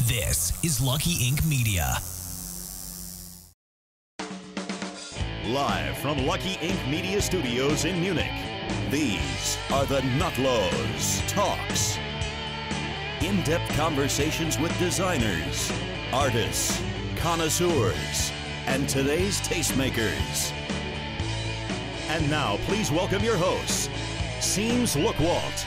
This is Lucky Ink Media. Live from Lucky Ink Media Studios in Munich, these are the Nutlos Talks. In-depth conversations with designers, artists, connoisseurs, and today's tastemakers. And now, please welcome your hosts, Seems Lookwalt.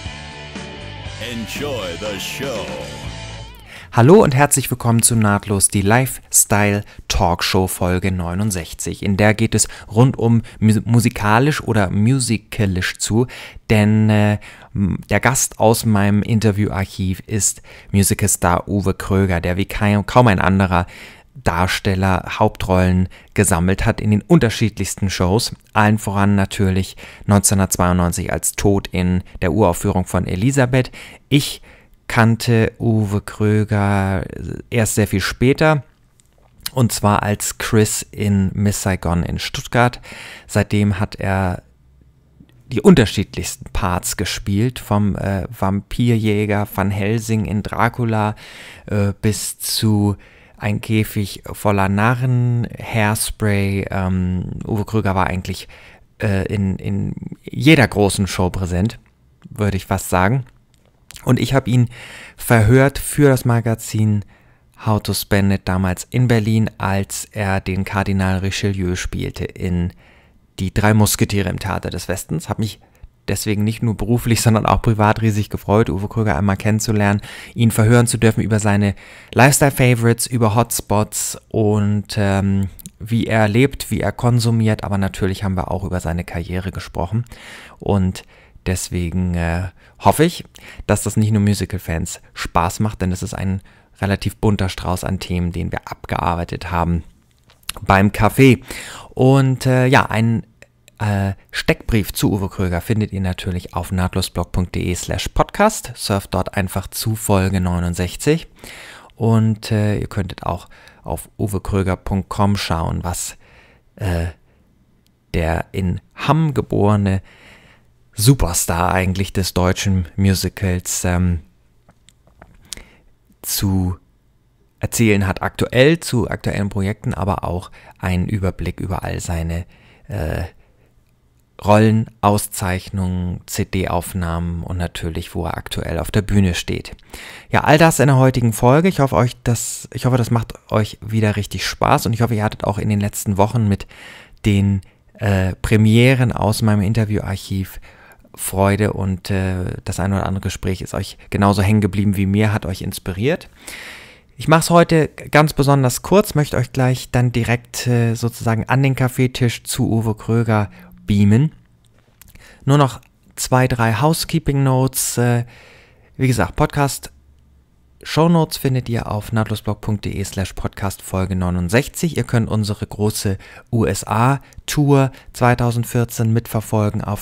Enjoy the show. Hallo und herzlich willkommen zu Nahtlos, die Lifestyle Talkshow Folge 69. In der geht es rundum musikalisch oder musicalisch zu, denn der Gast aus meinem Interviewarchiv ist Musical-Star Uwe Kröger, der wie kaum ein anderer Darsteller Hauptrollen gesammelt hat in den unterschiedlichsten Shows, allen voran natürlich 1992 als Tod in der Uraufführung von Elisabeth. Ich kannte Uwe Kröger erst sehr viel später, und zwar als Chris in Miss Saigon in Stuttgart. Seitdem hat er die unterschiedlichsten Parts gespielt, vom Vampirjäger Van Helsing in Dracula bis zu Ein Käfig voller Narren, Hairspray. Uwe Kröger war eigentlich in jeder großen Show präsent, würde ich fast sagen. Und ich habe ihn verhört für das Magazin How to Spend It damals in Berlin, als er den Kardinal Richelieu spielte in Die drei Musketiere im Theater des Westens. Habe mich deswegen nicht nur beruflich, sondern auch privat riesig gefreut, Uwe Kröger einmal kennenzulernen, ihn verhören zu dürfen über seine Lifestyle-Favorites, über Hotspots und wie er lebt, wie er konsumiert. Aber natürlich haben wir auch über seine Karriere gesprochen. Und deswegen hoffe ich, dass das nicht nur Musical-Fans Spaß macht, denn es ist ein relativ bunter Strauß an Themen, den wir abgearbeitet haben beim Café. Und ein Steckbrief zu Uwe Kröger findet ihr natürlich auf nahtlosblog.de/podcast. Surft dort einfach zu Folge 69. Und ihr könntet auch auf uwekröger.com schauen, was der in Hamm geborene Superstar eigentlich des deutschen Musicals zu erzählen hat, aktuell zu aktuellen Projekten, aber auch einen Überblick über all seine Rollen, Auszeichnungen, CD-Aufnahmen und natürlich, wo er aktuell auf der Bühne steht. Ja, all das in der heutigen Folge. Ich hoffe, das macht euch wieder richtig Spaß, und ich hoffe, ihr hattet auch in den letzten Wochen mit den Premieren aus meinem Interviewarchiv Freude, und das ein oder andere Gespräch ist euch genauso hängen geblieben wie mir, hat euch inspiriert. Ich mache es heute ganz besonders kurz, möchte euch gleich dann direkt sozusagen an den Kaffeetisch zu Uwe Kröger beamen. Nur noch 2, 3 Housekeeping Notes. Wie gesagt, Podcast Shownotes findet ihr auf nahtlosblog.de/podcast Folge 69. Ihr könnt unsere große USA-Tour 2014 mitverfolgen auf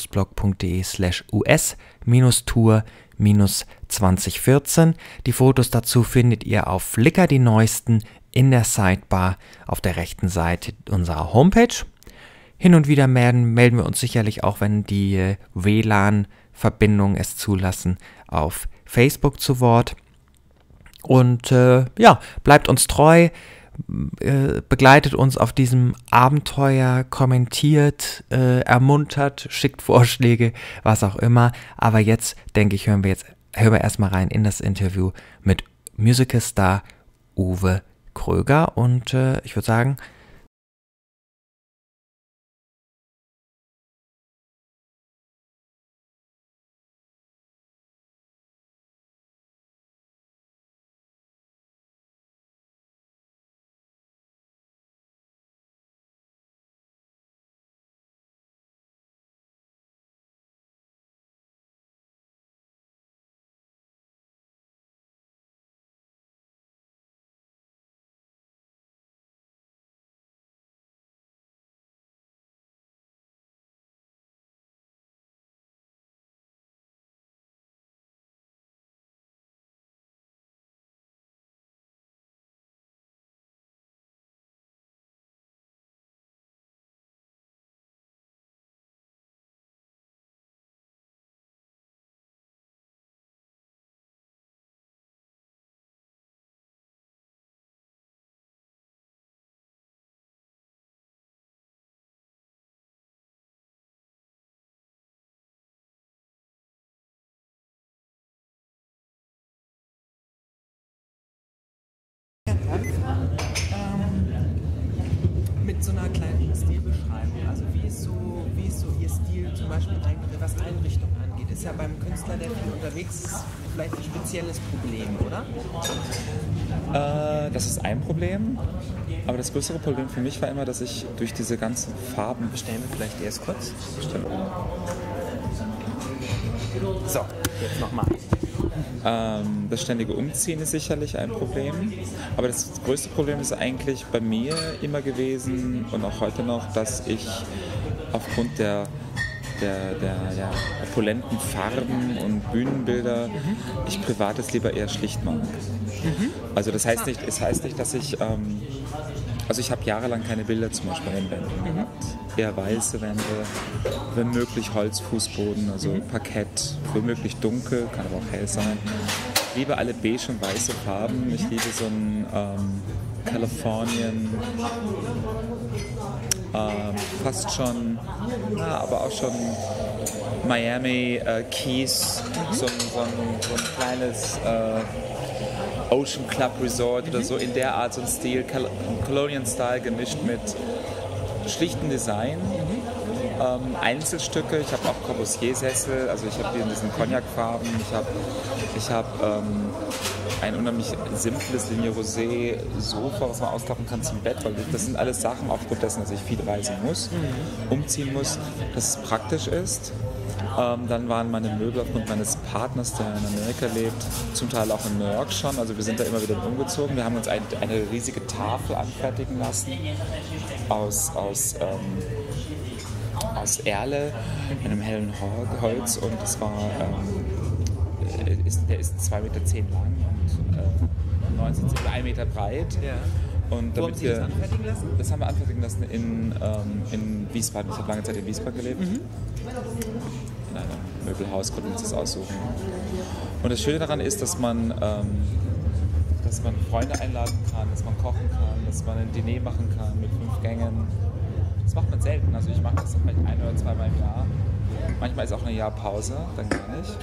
nahtlosblog.de/US-Tour-2014. Die Fotos dazu findet ihr auf Flickr, die neuesten, in der Sidebar auf der rechten Seite unserer Homepage. Hin und wieder melden wir uns sicherlich auch, wenn die WLAN-Verbindungen es zulassen, auf Facebook zu Wort. Und bleibt uns treu, begleitet uns auf diesem Abenteuer, kommentiert, ermuntert, schickt Vorschläge, was auch immer. Aber jetzt, denke ich, hören wir erstmal rein in das Interview mit Musical-Star Uwe Kröger. Und ich würde sagen, Mit so einer kleinen Stilbeschreibung. Also wie ist so Ihr Stil zum Beispiel, was Einrichtung angeht? Ist ja beim Künstler, der viel unterwegs ist, vielleicht ein spezielles Problem, oder? Das ist ein Problem, aber das größere Problem für mich war immer, dass ich durch diese ganzen Farben... Bestellen wir vielleicht erst kurz? So, jetzt nochmal. Das ständige Umziehen ist sicherlich ein Problem, aber das größte Problem ist eigentlich bei mir immer gewesen und auch heute noch, dass ich aufgrund der opulenten Farben und Bühnenbilder ich Privates lieber eher schlicht mache. Also das heißt nicht, dass ich... Also ich habe jahrelang keine Bilder zum Beispiel an den Wänden gehabt. Eher weiße Wände, wenn möglich Holzfußboden, also Parkett, womöglich dunkel, kann aber auch hell sein. Ich liebe alle beige und weiße Farben. Ich liebe so ein Kalifornien, fast schon, aber auch schon Miami, Keys, so ein kleines Ocean Club Resort oder so in der Art, so ein Stil, Colonial Style gemischt mit schlichtem Design. Einzelstücke, ich habe auch Corbusier-Sessel, also ich habe hier in diesen Cognac-Farben, ich habe ein unheimlich simples Linie Rosé Sofa, was man ausklappen kann zum Bett, weil das sind alles Sachen, aufgrund dessen, dass ich viel reisen muss, umziehen muss, dass es praktisch ist. Dann waren meine Möbel aufgrund meines Partners, der in Amerika lebt, zum Teil auch in New York schon. Also wir sind da immer wieder umgezogen. Wir haben uns eine riesige Tafel anfertigen lassen aus Erle, einem hellen Holz, und das war, der ist 2,10 Meter lang und 19 cm, 1 Meter breit. Ja. Und wo haben Sie das anfertigen lassen? Das haben wir anfertigen lassen in Wiesbaden. Ich habe lange Zeit in Wiesbaden gelebt. In einem Möbelhaus konnten wir uns das aussuchen. Und das Schöne daran ist, dass man Freunde einladen kann, dass man kochen kann, dass man ein Diner machen kann mit 5 Gängen. Das macht man selten. Also ich mache das vielleicht 1 oder 2 Mal im Jahr. Manchmal ist auch eine Jahrpause, dann gar nicht.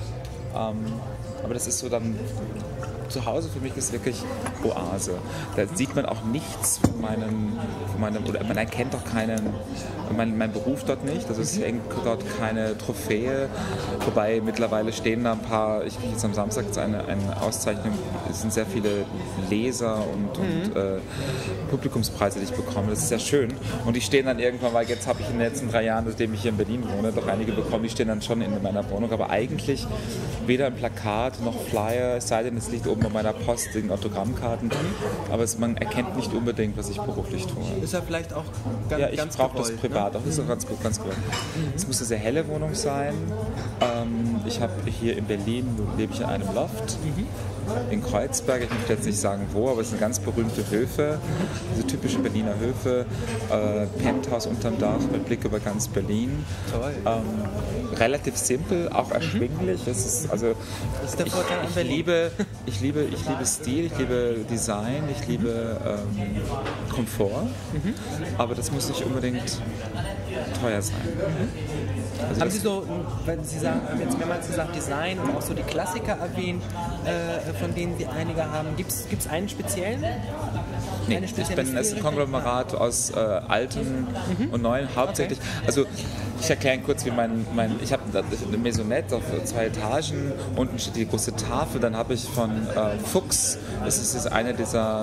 Aber das ist so dann... Zu Hause für mich ist wirklich Oase. Da sieht man auch nichts von meinem oder man erkennt auch meinen Beruf dort nicht. Also es hängt dort keine Trophäe. Wobei mittlerweile stehen da ein paar, ich kriege jetzt am Samstag eine Auszeichnung, es sind sehr viele Leser und Publikumspreise, die ich bekomme. Das ist sehr schön. Und die stehen dann irgendwann, weil jetzt habe ich in den letzten 3 Jahren, seitdem ich hier in Berlin wohne, doch einige bekommen, die stehen dann schon in meiner Wohnung. Aber eigentlich weder ein Plakat noch Flyer, es sei denn, es liegt oben bei meiner Post in Autogrammkarten, aber man erkennt nicht unbedingt, was ich beruflich tue. Ist ja vielleicht auch ganz Ja, ich brauche das privat, ne? auch das ist auch ganz gut. Es muss eine sehr helle Wohnung sein. Ich habe hier in Berlin, lebe ich in einem Loft. In Kreuzberg, ich möchte jetzt nicht sagen wo, aber es sind ganz berühmte Höfe, diese typischen Berliner Höfe, Penthouse unterm Dach mit Blick über ganz Berlin. Toll. Relativ simpel, auch erschwinglich. Es ist, also, das ist der Vorteil an Berlin. Ich liebe Stil, ich liebe Design, ich liebe Komfort, aber das muss nicht unbedingt teuer sein. Also haben Sie so, wenn Sie sagen, jetzt mehrmals gesagt Design und auch so die Klassiker erwähnt, von denen Sie einige haben, gibt es einen speziellen? Nee, es ist ein Konglomerat aus alten und neuen hauptsächlich. Okay. Also ich erkläre kurz, wie ich habe eine Maisonette auf 2 Etagen, unten steht die große Tafel, dann habe ich von Fuchs, das ist eine dieser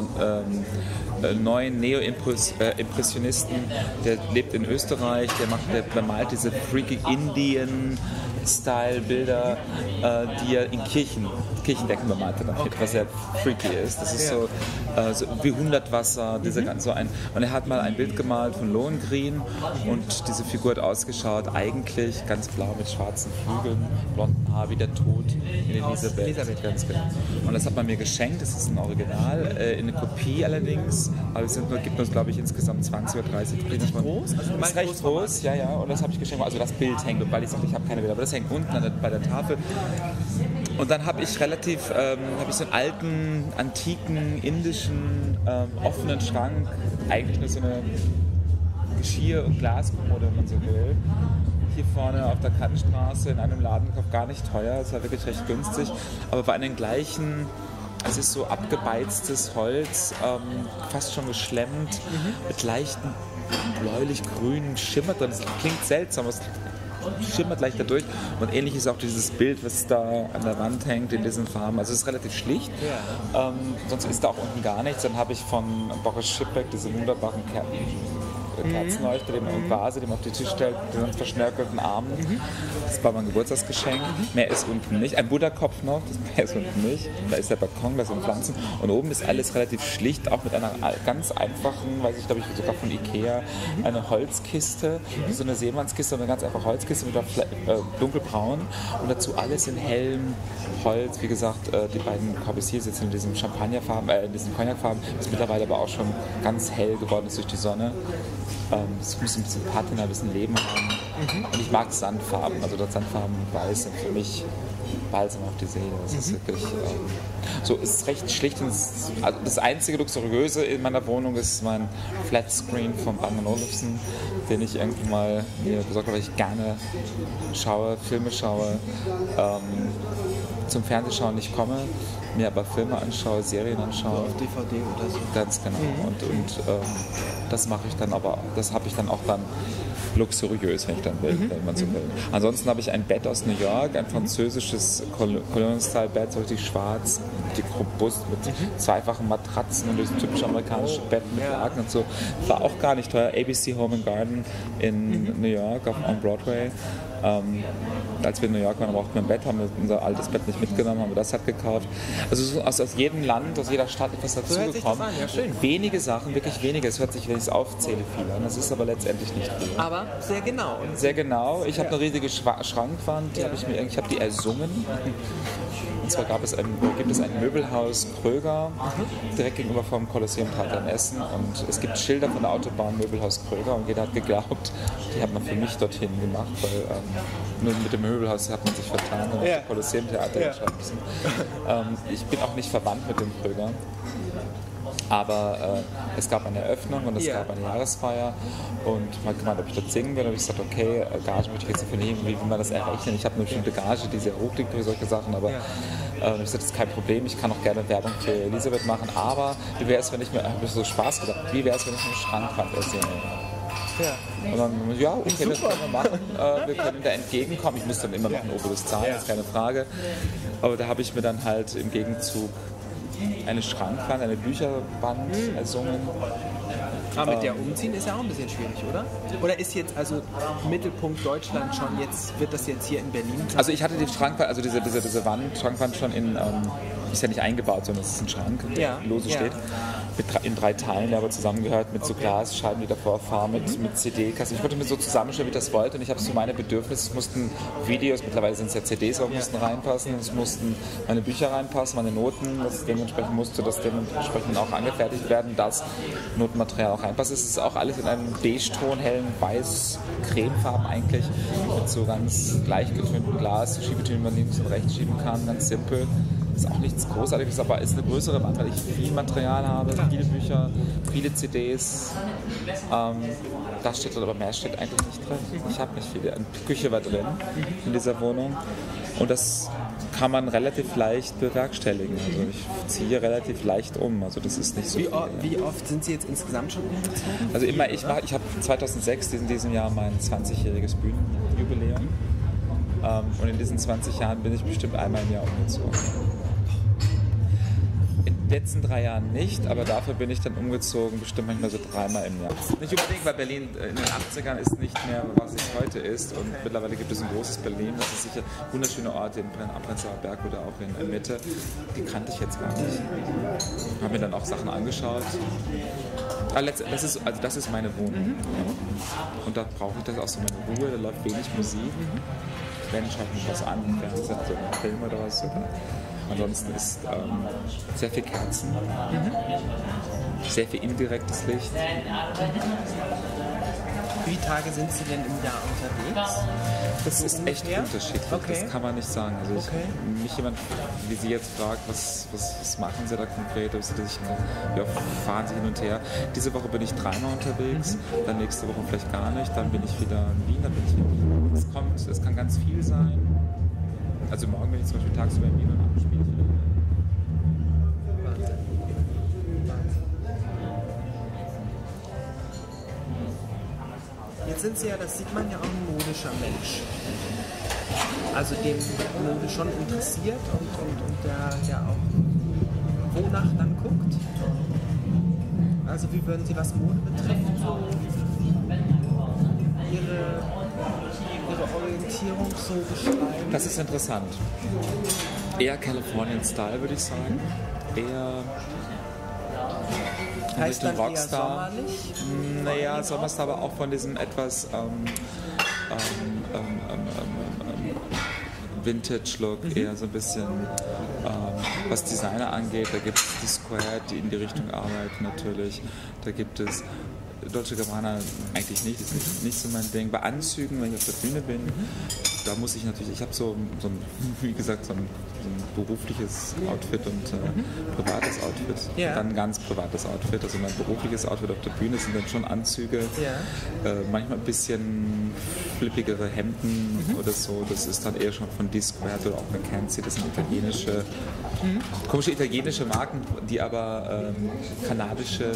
neuen Neo-Impressionisten, der lebt in Österreich, der malt diese freaky Indian-Style-Bilder, die er in Kirchendecken bemalt hat, was sehr freaky ist. Das ist so wie Hundertwasser, und er hat mal ein Bild gemalt von Lohengrin und diese Figur hat ausgeschaut, eigentlich ganz blau mit schwarzen Flügeln, blonden Haar wie der Tod in Elisabeth. Ganz genau. Und das hat man mir geschenkt, das ist ein Original, in eine Kopie allerdings, aber es gibt uns, glaube ich, insgesamt 20 oder 30. Richtig groß? Also das ist recht groß, ja, und das habe ich geschenkt, also das Bild hängt, weil ich sagte, ich habe keine Bilder, aber das hängt unten bei der Tafel. Und dann habe ich so einen alten, antiken, indischen, offenen Schrank, eigentlich nur so eine Geschirr- und Glaskommode, wenn man so will. Hier vorne auf der Kannstraße in einem Laden, gar nicht teuer, es war wirklich recht günstig, aber bei einem gleichen Es ist so abgebeiztes Holz, fast schon geschlemmt, mit leichten bläulich-grünen Schimmer drin. Das klingt seltsam, es schimmert leicht dadurch. Und ähnlich ist auch dieses Bild, was da an der Wand hängt in diesen Farben. Also es ist relativ schlicht. Ja. Sonst ist da auch unten gar nichts. Dann habe ich von Boris Schippeck diese wunderbaren Kerzenleuchter, den man Vase, den man auf den Tisch stellt, mit den verschnörkelten Armen. Das war mein Geburtstagsgeschenk. Mehr ist unten nicht. Ein Buddha-Kopf noch, mehr ist unten nicht. Da ist der Balkon, da sind Pflanzen. Und oben ist alles relativ schlicht, auch mit einer ganz einfachen, weiß ich, glaube ich, sogar von Ikea, eine Holzkiste, so eine Seemannskiste, eine ganz einfache Holzkiste mit dunkelbraun. Und dazu alles in hellem Holz. Wie gesagt, die beiden Corbusier sitzen in diesem Champagnerfarben, in diesem Cognacfarben, das mittlerweile aber auch schon ganz hell geworden ist durch die Sonne. Es muss ein bisschen Patina, ein bisschen Leben haben. Und ich mag Sandfarben. Also das Sandfarben weiß sind für mich Balsam auf die Seele. Das ist wirklich so, ist recht schlicht. Und also das einzige Luxuriöse in meiner Wohnung ist mein Flatscreen von Bang & Olufsen, den ich irgendwann mal mir besorgt habe, weil ich gerne schaue, Filme schaue, zum Fernsehschauen nicht komme, mir aber Filme anschaue, Serien anschaue. Auf DVD oder so. Ganz genau. Und das mache ich dann aber, das habe ich dann auch dann luxuriös, wenn ich dann will, wenn man so will. Ansonsten habe ich ein Bett aus New York, ein französisches Colonial-Style-Bett, so richtig schwarz, dick robust, mit zweifachen Matratzen und dieses typische amerikanische Bett mit Laken und so. War auch gar nicht teuer. ABC Home and Garden in New York on Broadway. Als wir in New York waren, brauchten wir ein Bett, haben wir unser altes Bett nicht mitgenommen, haben wir das halt gekauft. Also so aus jedem Land, aus jeder Stadt etwas dazugekommen. Ja, schön. Wenige Sachen, wirklich wenige. Es hört sich, wenn ich es aufzähle, viel an. Das ist aber letztendlich nicht viel. Aber sehr genau. Sehr genau. Ich habe eine riesige Schrankwand, ich habe die ersungen. Und zwar gibt es ein Möbelhaus Kröger, direkt gegenüber vom Kolosseum Theater in Essen. Und es gibt Schilder von der Autobahn Möbelhaus Kröger und jeder hat geglaubt, die hat man für mich dorthin gemacht, weil nur mit dem Möbelhaus hat man sich vertan und das Kolosseum Theater geschrieben müssen. Ich bin auch nicht verwandt mit dem Kröger. Aber es gab eine Eröffnung und es gab eine Jahresfeier und man gemeint, ob ich dort singen will. Und ich gesagt, okay, Gage möchte ich jetzt nicht vernehmen, wie will man das errechnen? Ich habe eine bestimmte Gage, die sehr hoch liegt für solche Sachen, aber ich gesagt, das ist kein Problem, ich kann auch gerne Werbung für Elisabeth machen, aber wie wäre es, wenn ich mir, habe ich so Spaß gedacht, wie wäre es, wenn ich eine Schrankwand ersinge? Ja. Und dann, okay, das können wir machen. Wir können da entgegenkommen. Ich muss dann immer noch ein Obolus zahlen, das ist keine Frage. Aber da habe ich mir dann halt im Gegenzug eine Schrankwand, eine Bücherwand ersungen. Aber mit der umziehen ist ja auch ein bisschen schwierig, oder? Oder ist jetzt also Mittelpunkt Deutschland schon jetzt, wird das jetzt hier in Berlin? Also ich hatte die Schrankwand, also diese Schrankwand schon ist ja nicht eingebaut, sondern es ist ein Schrank, lose steht. In 3 Teilen, der aber zusammengehört mit so Glasscheiben, die davor fahren, mit CD-Kassen. Ich wollte mir so zusammenstellen, wie ich das wollte und ich habe so meine Bedürfnisse, es mussten Videos, mittlerweile sind es ja CDs, aber mussten reinpassen, es mussten meine Bücher reinpassen, meine Noten, dementsprechend musste das dementsprechend auch angefertigt werden, das Notenmaterial auch reinpasst. Es ist auch alles in einem Beige-Ton, hellen Weiß-Cremefarben eigentlich, mit so ganz leicht getönten Glas, Schiebetüren, die man links und rechts schieben kann, ganz simpel. Ist auch nichts Großartiges, aber ist eine größere Wand, weil ich viel Material habe, viele Bücher, viele CDs. Das steht drin, aber mehr steht eigentlich nicht drin. Ich habe nicht viele. Eine Küche war drin in dieser Wohnung und das kann man relativ leicht bewerkstelligen. Also ich ziehe relativ leicht um, also das ist nicht so viel. Wie oft sind Sie jetzt insgesamt schon umgezogen? Also immer, ich habe 2006 in diesem Jahr mein 20-jähriges Bühnenjubiläum und in diesen 20 Jahren bin ich bestimmt einmal im Jahr umgezogen. In den letzten 3 Jahren nicht, aber dafür bin ich dann umgezogen, bestimmt manchmal so 3-mal im Jahr. Nicht unbedingt, weil Berlin in den 80ern ist nicht mehr, was es heute ist und mittlerweile gibt es ein großes Berlin, das ist sicher wunderschöne Orte am Prenzlauer Berg oder auch in der Mitte, die kannte ich jetzt gar nicht. Habe mir dann auch Sachen angeschaut. Aber das ist meine Wohnung. Und da brauche ich das auch so meine Ruhe, da läuft wenig Musik. Wenn, schaut mich was an, im Fernsehen, so ein Film oder was. Ansonsten ist sehr viel Kerzen, sehr viel indirektes Licht. Wie viele Tage sind Sie denn im Jahr unterwegs? Das ist echt unterschiedlich, das kann man nicht sagen. Also mich jemand, wie Sie jetzt fragt, was machen Sie da konkret, wie oft fahren Sie hin und her. Diese Woche bin ich 3-mal unterwegs, dann nächste Woche vielleicht gar nicht, dann bin ich wieder in Wien, dann bin ich in Wien. Es kann ganz viel sein. Also morgen bin ich zum Beispiel tagsüber in Wien und abends spiele ich wieder. sind Sie ja, das sieht man ja auch, ein modischer Mensch. Also den Mode schon interessiert und der auch wonach dann guckt. Also wie würden Sie, was Mode betrifft, so Ihre Orientierung so beschreiben? Das ist interessant. Eher Californian Style, würde ich sagen. Eher heißt dann Rockstar. Eher sommerlich? Naja, Sommerstar, aber auch von diesem etwas Vintage-Look, eher so ein bisschen, was Designer angeht. Da gibt es die Square, die in die Richtung arbeiten natürlich. Da gibt es Dolce & Gabbana eigentlich nicht, ist nicht so mein Ding. Bei Anzügen, wenn ich auf der Bühne bin, da muss ich natürlich, ich habe so ein, wie gesagt, so ein berufliches Outfit und privates Outfit. Ja. Dann ein ganz privates Outfit. Also mein berufliches Outfit auf der Bühne sind dann schon Anzüge, manchmal ein bisschen flippigere Hemden oder so. Das ist dann eher schon von D-Squared oder auch McKenzie. Das sind komische italienische Marken, die aber kanadische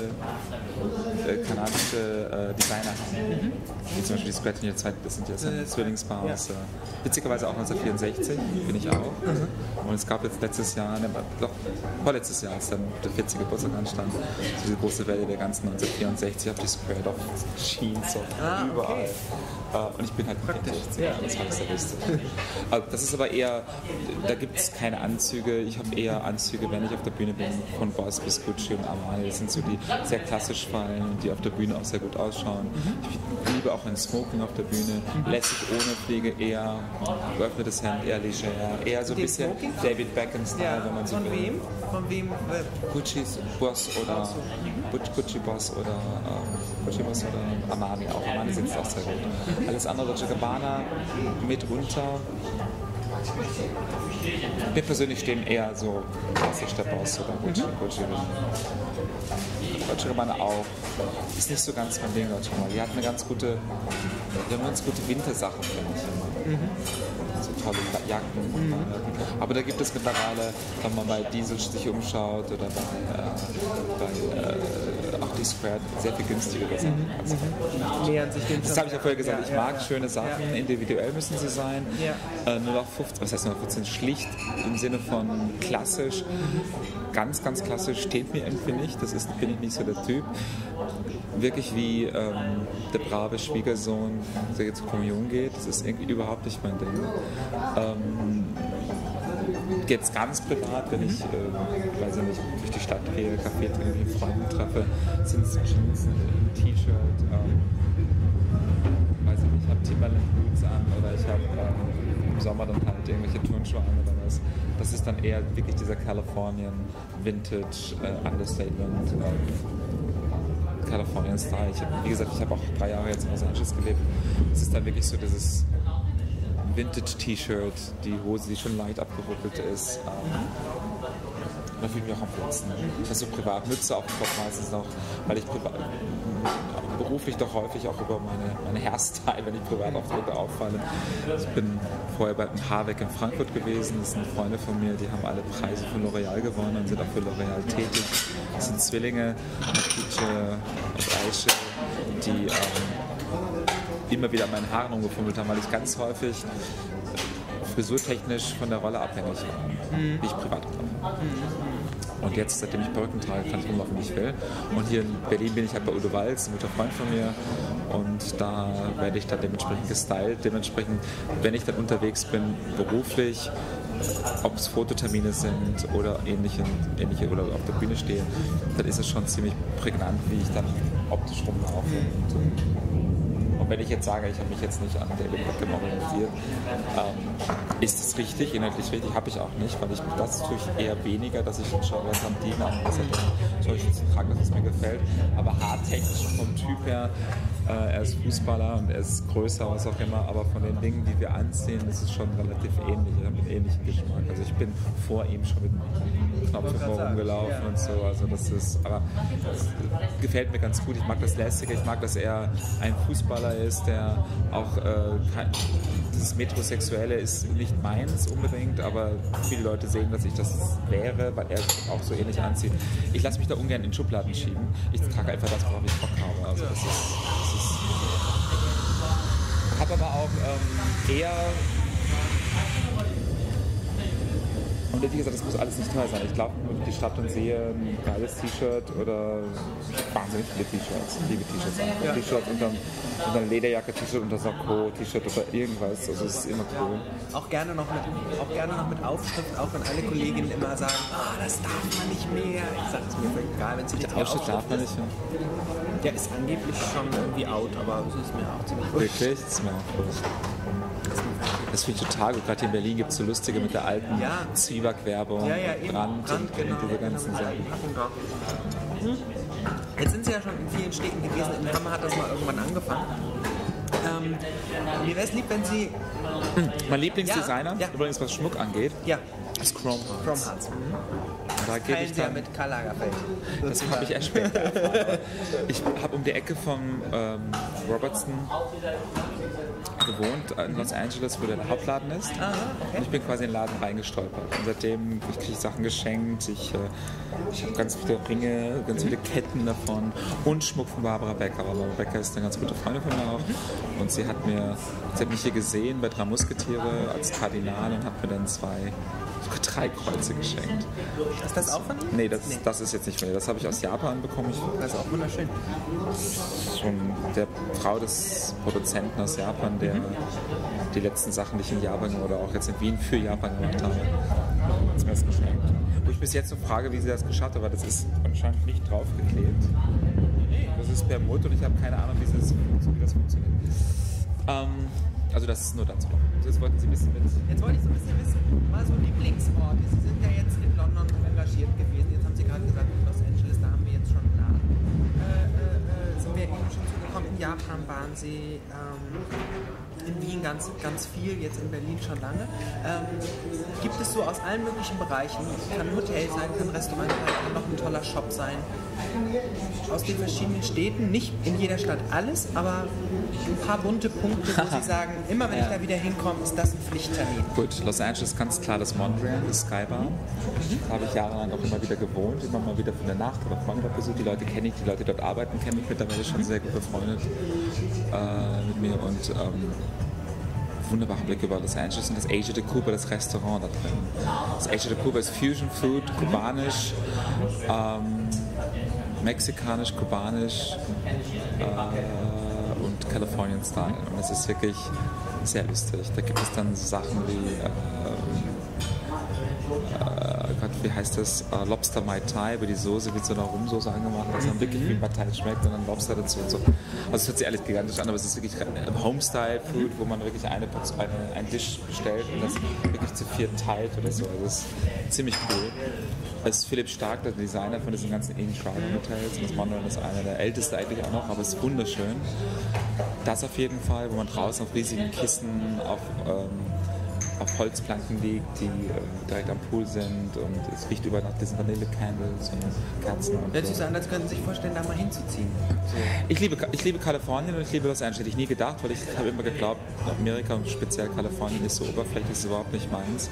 Designer haben. Wie zum Beispiel die Squared in der Zeit, das sind ja Zwillingspaar aus, witzigerweise auch 1964, bin ich auch. Und es gab jetzt vorletztes Jahr, als dann der 40. Geburtstag anstand, so diese große Welle der ganzen 1964 auf die Squared auf Jeans, so überall. Und ich bin halt 64, das war sehr lustig. Das ist aber eher, da gibt es keine Anzüge, ich habe eher Anzüge, wenn ich auf der Bühne bin, von Boss bis Gucci und Armani. Das sind so die sehr klassisch fallen und die auf der Bühne auch sehr gut ausschauen. Ich liebe auch ein Smoking auf der Bühne, lässig ohne Pflege, eher geöffnetes Hemd, eher leger, eher so ein bisschen David Beckham-Style, wenn man so will. Von wem? Gucci's Boss oder Gucci Boss oder Armani auch. Armani sitzt auch sehr gut. Alles andere, Dolce & Gabbana mitunter. Mir persönlich stehen eher so klassisch der Boss oder Gucci. Dolce & Gabbana auch. Ist nicht so ganz mein Ding, Dolce & Gabbana. Die haben ganz gute Wintersachen, finde ich. So tolle Jacken. Aber da gibt es mittlerweile, wenn man bei Diesel sich umschaut oder bei auch die Squared, sehr viel günstigere Sachen. Nähern sich dem. Das habe ich ja vorher gesagt, ich mag schöne Sachen, individuell müssen sie sein. Nur noch 15, was heißt nur noch 15? Schlicht im Sinne von klassisch, ganz, ganz klassisch steht mir irgendwie nicht, bin ich nicht so der Typ. Wirklich wie der brave Schwiegersohn, der jetzt zur Kommunion geht, das ist irgendwie überhaupt nicht mein Ding. Jetzt ganz privat, wenn ich, weiß ich nicht, durch die Stadt gehe, Kaffee trinke, Freunde treffe, sind es Jeans, ein T-Shirt, weiß ich nicht, ich habe Timberland Boots an oder ich habe im Sommer dann halt irgendwelche Turnschuhe an oder was. Das ist dann eher wirklich dieser Californian Vintage Understatement. Californian Style. Wie gesagt, ich habe auch 3 Jahre jetzt in Los Angeles gelebt. Es ist dann wirklich so dieses Vintage-T-Shirt, die Hose, die schon leicht abgeruckelt ist. Da fühle ich mich auch am Platz. Ich habe so Privatmütze auf dem Kopf meistens noch, weil ich beruflich doch häufig auch über meine Hairstyle, wenn ich privat auftrete, auffalle. Ich bin vorher bei Haarweg in Frankfurt gewesen. Das sind Freunde von mir, die haben alle Preise für L'Oreal gewonnen und sind auch für L'Oreal tätig. Das sind Zwillinge, Mathice und Aische, die immer wieder an meinen Haaren rumgefummelt haben, weil ich ganz häufig frisurtechnisch von der Rolle abhängig war, wie ich privat war. Und jetzt, seitdem ich Perücken trage, kann ich rumlaufen, wie ich will. Und hier in Berlin bin ich halt bei Udo Walz, ein guter Freund von mir. Und da werde ich dann dementsprechend gestylt. Dementsprechend, wenn ich dann unterwegs bin, beruflich, ob es Fototermine sind oder ähnliche oder auf der Bühne stehe, dann ist es schon ziemlich prägnant, wie ich dann optisch rumlaufe. Und wenn ich jetzt sage, ich habe mich jetzt nicht an David Beckham orientiert, ist es richtig, inhaltlich richtig, habe ich auch nicht, weil das tue ich eher weniger, dass ich schaue, was am Diener und was soll ich jetzt tragen, dass es mir gefällt. Aber haartechnisch vom Typ her, er ist Fußballer und er ist größer, was auch immer, aber von den Dingen, die wir anziehen, ist es schon relativ ähnlich. Wir haben einen ähnlichen Geschmack. Also ich bin vor ihm schon mit einem Knopf rumgelaufen und so. Also das gefällt mir ganz gut. Ich mag das Lässige, ich mag, dass er ein Fußballer ist, der auch dieses Metrosexuelle ist nicht meins unbedingt, aber viele Leute sehen, dass ich das wäre, weil er auch so ähnlich anzieht. Ich lasse mich da ungern in Schubladen schieben. Ich trage einfach das, worauf ich Bock habe. Also das ist habe aber auch eher... Und wie gesagt, das muss alles nicht teuer sein. Ich laufe nur durch die Stadt und sehe ein geiles T-Shirt oder wahnsinnig viele T-Shirts. Ich liebe T-Shirts. Ja. T-Shirts unter einer Lederjacke, T-Shirt unter Sakko, T-Shirt oder irgendwas. Also es ist immer cool. Auch gerne noch mit Aufschrift, auch wenn alle Kolleginnen immer sagen, das darf man nicht mehr. Ich sage es mir völlig egal, wenn es nicht Aufschrift darf man nicht mehr. Der ist angeblich schon irgendwie out, aber es ist mir auch ziemlich wurscht. Wirklich? Das ist mir auch wurscht. Das finde ich total gut. Gerade hier in Berlin gibt es so lustige mit der alten Zwieback-Werbung, Brand und genau, diese ganzen Sachen. Jetzt sind sie ja schon in vielen Städten gewesen. In Hammer hat das mal irgendwann angefangen. Mir wäre es lieb, wenn Sie... Mein Lieblingsdesigner, übrigens was Schmuck angeht, ist Chrome Hearts. Da gebe ich dann mit Karl Lagerfeld. Das habe ich erst später erfahren. Ich habe um die Ecke vom Robertson gewohnt in Los Angeles, wo der Hauptladen ist. Und ich bin quasi in den Laden reingestolpert. Und seitdem kriege ich Sachen geschenkt. Ich habe ganz viele Ringe, ganz viele Ketten davon und Schmuck von Barbara Becker. Barbara Becker ist eine ganz gute Freundin von mir auch. Und sie hat mich hier gesehen bei 3 Musketiere als Kardinal und hat mir dann 3 Kreuze geschenkt. Ist das auch von ihm? Nee, das ist jetzt nicht von ihr. Das habe ich aus Japan bekommen. Das ist auch wunderschön. Von der Frau des Produzenten aus Japan, der die letzten Sachen, die ich in Japan oder auch jetzt in Wien für Japan gemacht habe, hat mir das geschenkt. Wo ich bis jetzt noch frage, wie sie das geschafft hat, weil das ist anscheinend nicht draufgeklebt. Das ist Permut und ich habe keine Ahnung, wie das funktioniert. Also das ist nur dazu. Jetzt wollten Sie ein bisschen wissen. Jetzt wollte ich so ein bisschen wissen, mal so Lieblingsorte. Sie sind ja jetzt in London engagiert gewesen. Jetzt haben Sie gerade gesagt, in Los Angeles, da haben wir jetzt schon einen Laden. Sind wir eben schon zugekommen. In Japan waren Sie, in Wien ganz viel, jetzt in Berlin schon lange. Gibt es so aus allen möglichen Bereichen, kann ein Hotel sein, kann ein Restaurant sein, kann noch ein toller Shop sein, aus den verschiedenen Städten, nicht in jeder Stadt alles, aber ein paar bunte Punkte, wo Sie sagen, immer wenn ich da wieder hinkomme, ist das ein Pflichttermin. Gut, Los Angeles ganz klar das Mondrian, das Skybar. Da habe ich jahrelang auch immer wieder gewohnt, immer mal wieder von der Nacht oder Vormittag besucht. Die Leute kenne ich, die Leute, die dort arbeiten, kenne ich mittlerweile schon sehr gut befreundet mit mir und wunderbarer Blick über Los Angeles und das Asia de Cuba, das Restaurant da drin. Das Asia de Cuba ist Fusion Food, kubanisch, mexikanisch, kubanisch und Californian Style. Und das ist wirklich sehr lustig. Da gibt es dann so Sachen wie wie heißt das? Lobster Mai Tai, wo die Soße mit so einer Rumsoße angemacht ist, dann wirklich wie ein Mai Tai schmeckt und dann Lobster dazu und so. Also es hört sich alles gigantisch an, aber es ist wirklich Homestyle-Food, wo man wirklich einen Tisch bestellt und das wirklich zu 4 teilt oder so. Also es ist ziemlich cool. Das ist Philipp Stark, der Designer von diesen ganzen In-Crowd-Hotels und das Mondrian ist einer der ältesten eigentlich auch noch, aber es ist wunderschön. Das auf jeden Fall, wo man draußen auf riesigen Kissen, auf Holzplanken liegt, die direkt am Pool sind und es riecht über Nacht diesen Vanille-Candles und Kerzen. Hört sich so an, als könnten Sie sich vorstellen, da mal hinzuziehen. So. Ich liebe Kalifornien und ich liebe Los Angeles. Hätte ich nie gedacht, weil ich habe immer geglaubt, Amerika und speziell Kalifornien ist so oberflächlich, ist überhaupt nicht meins.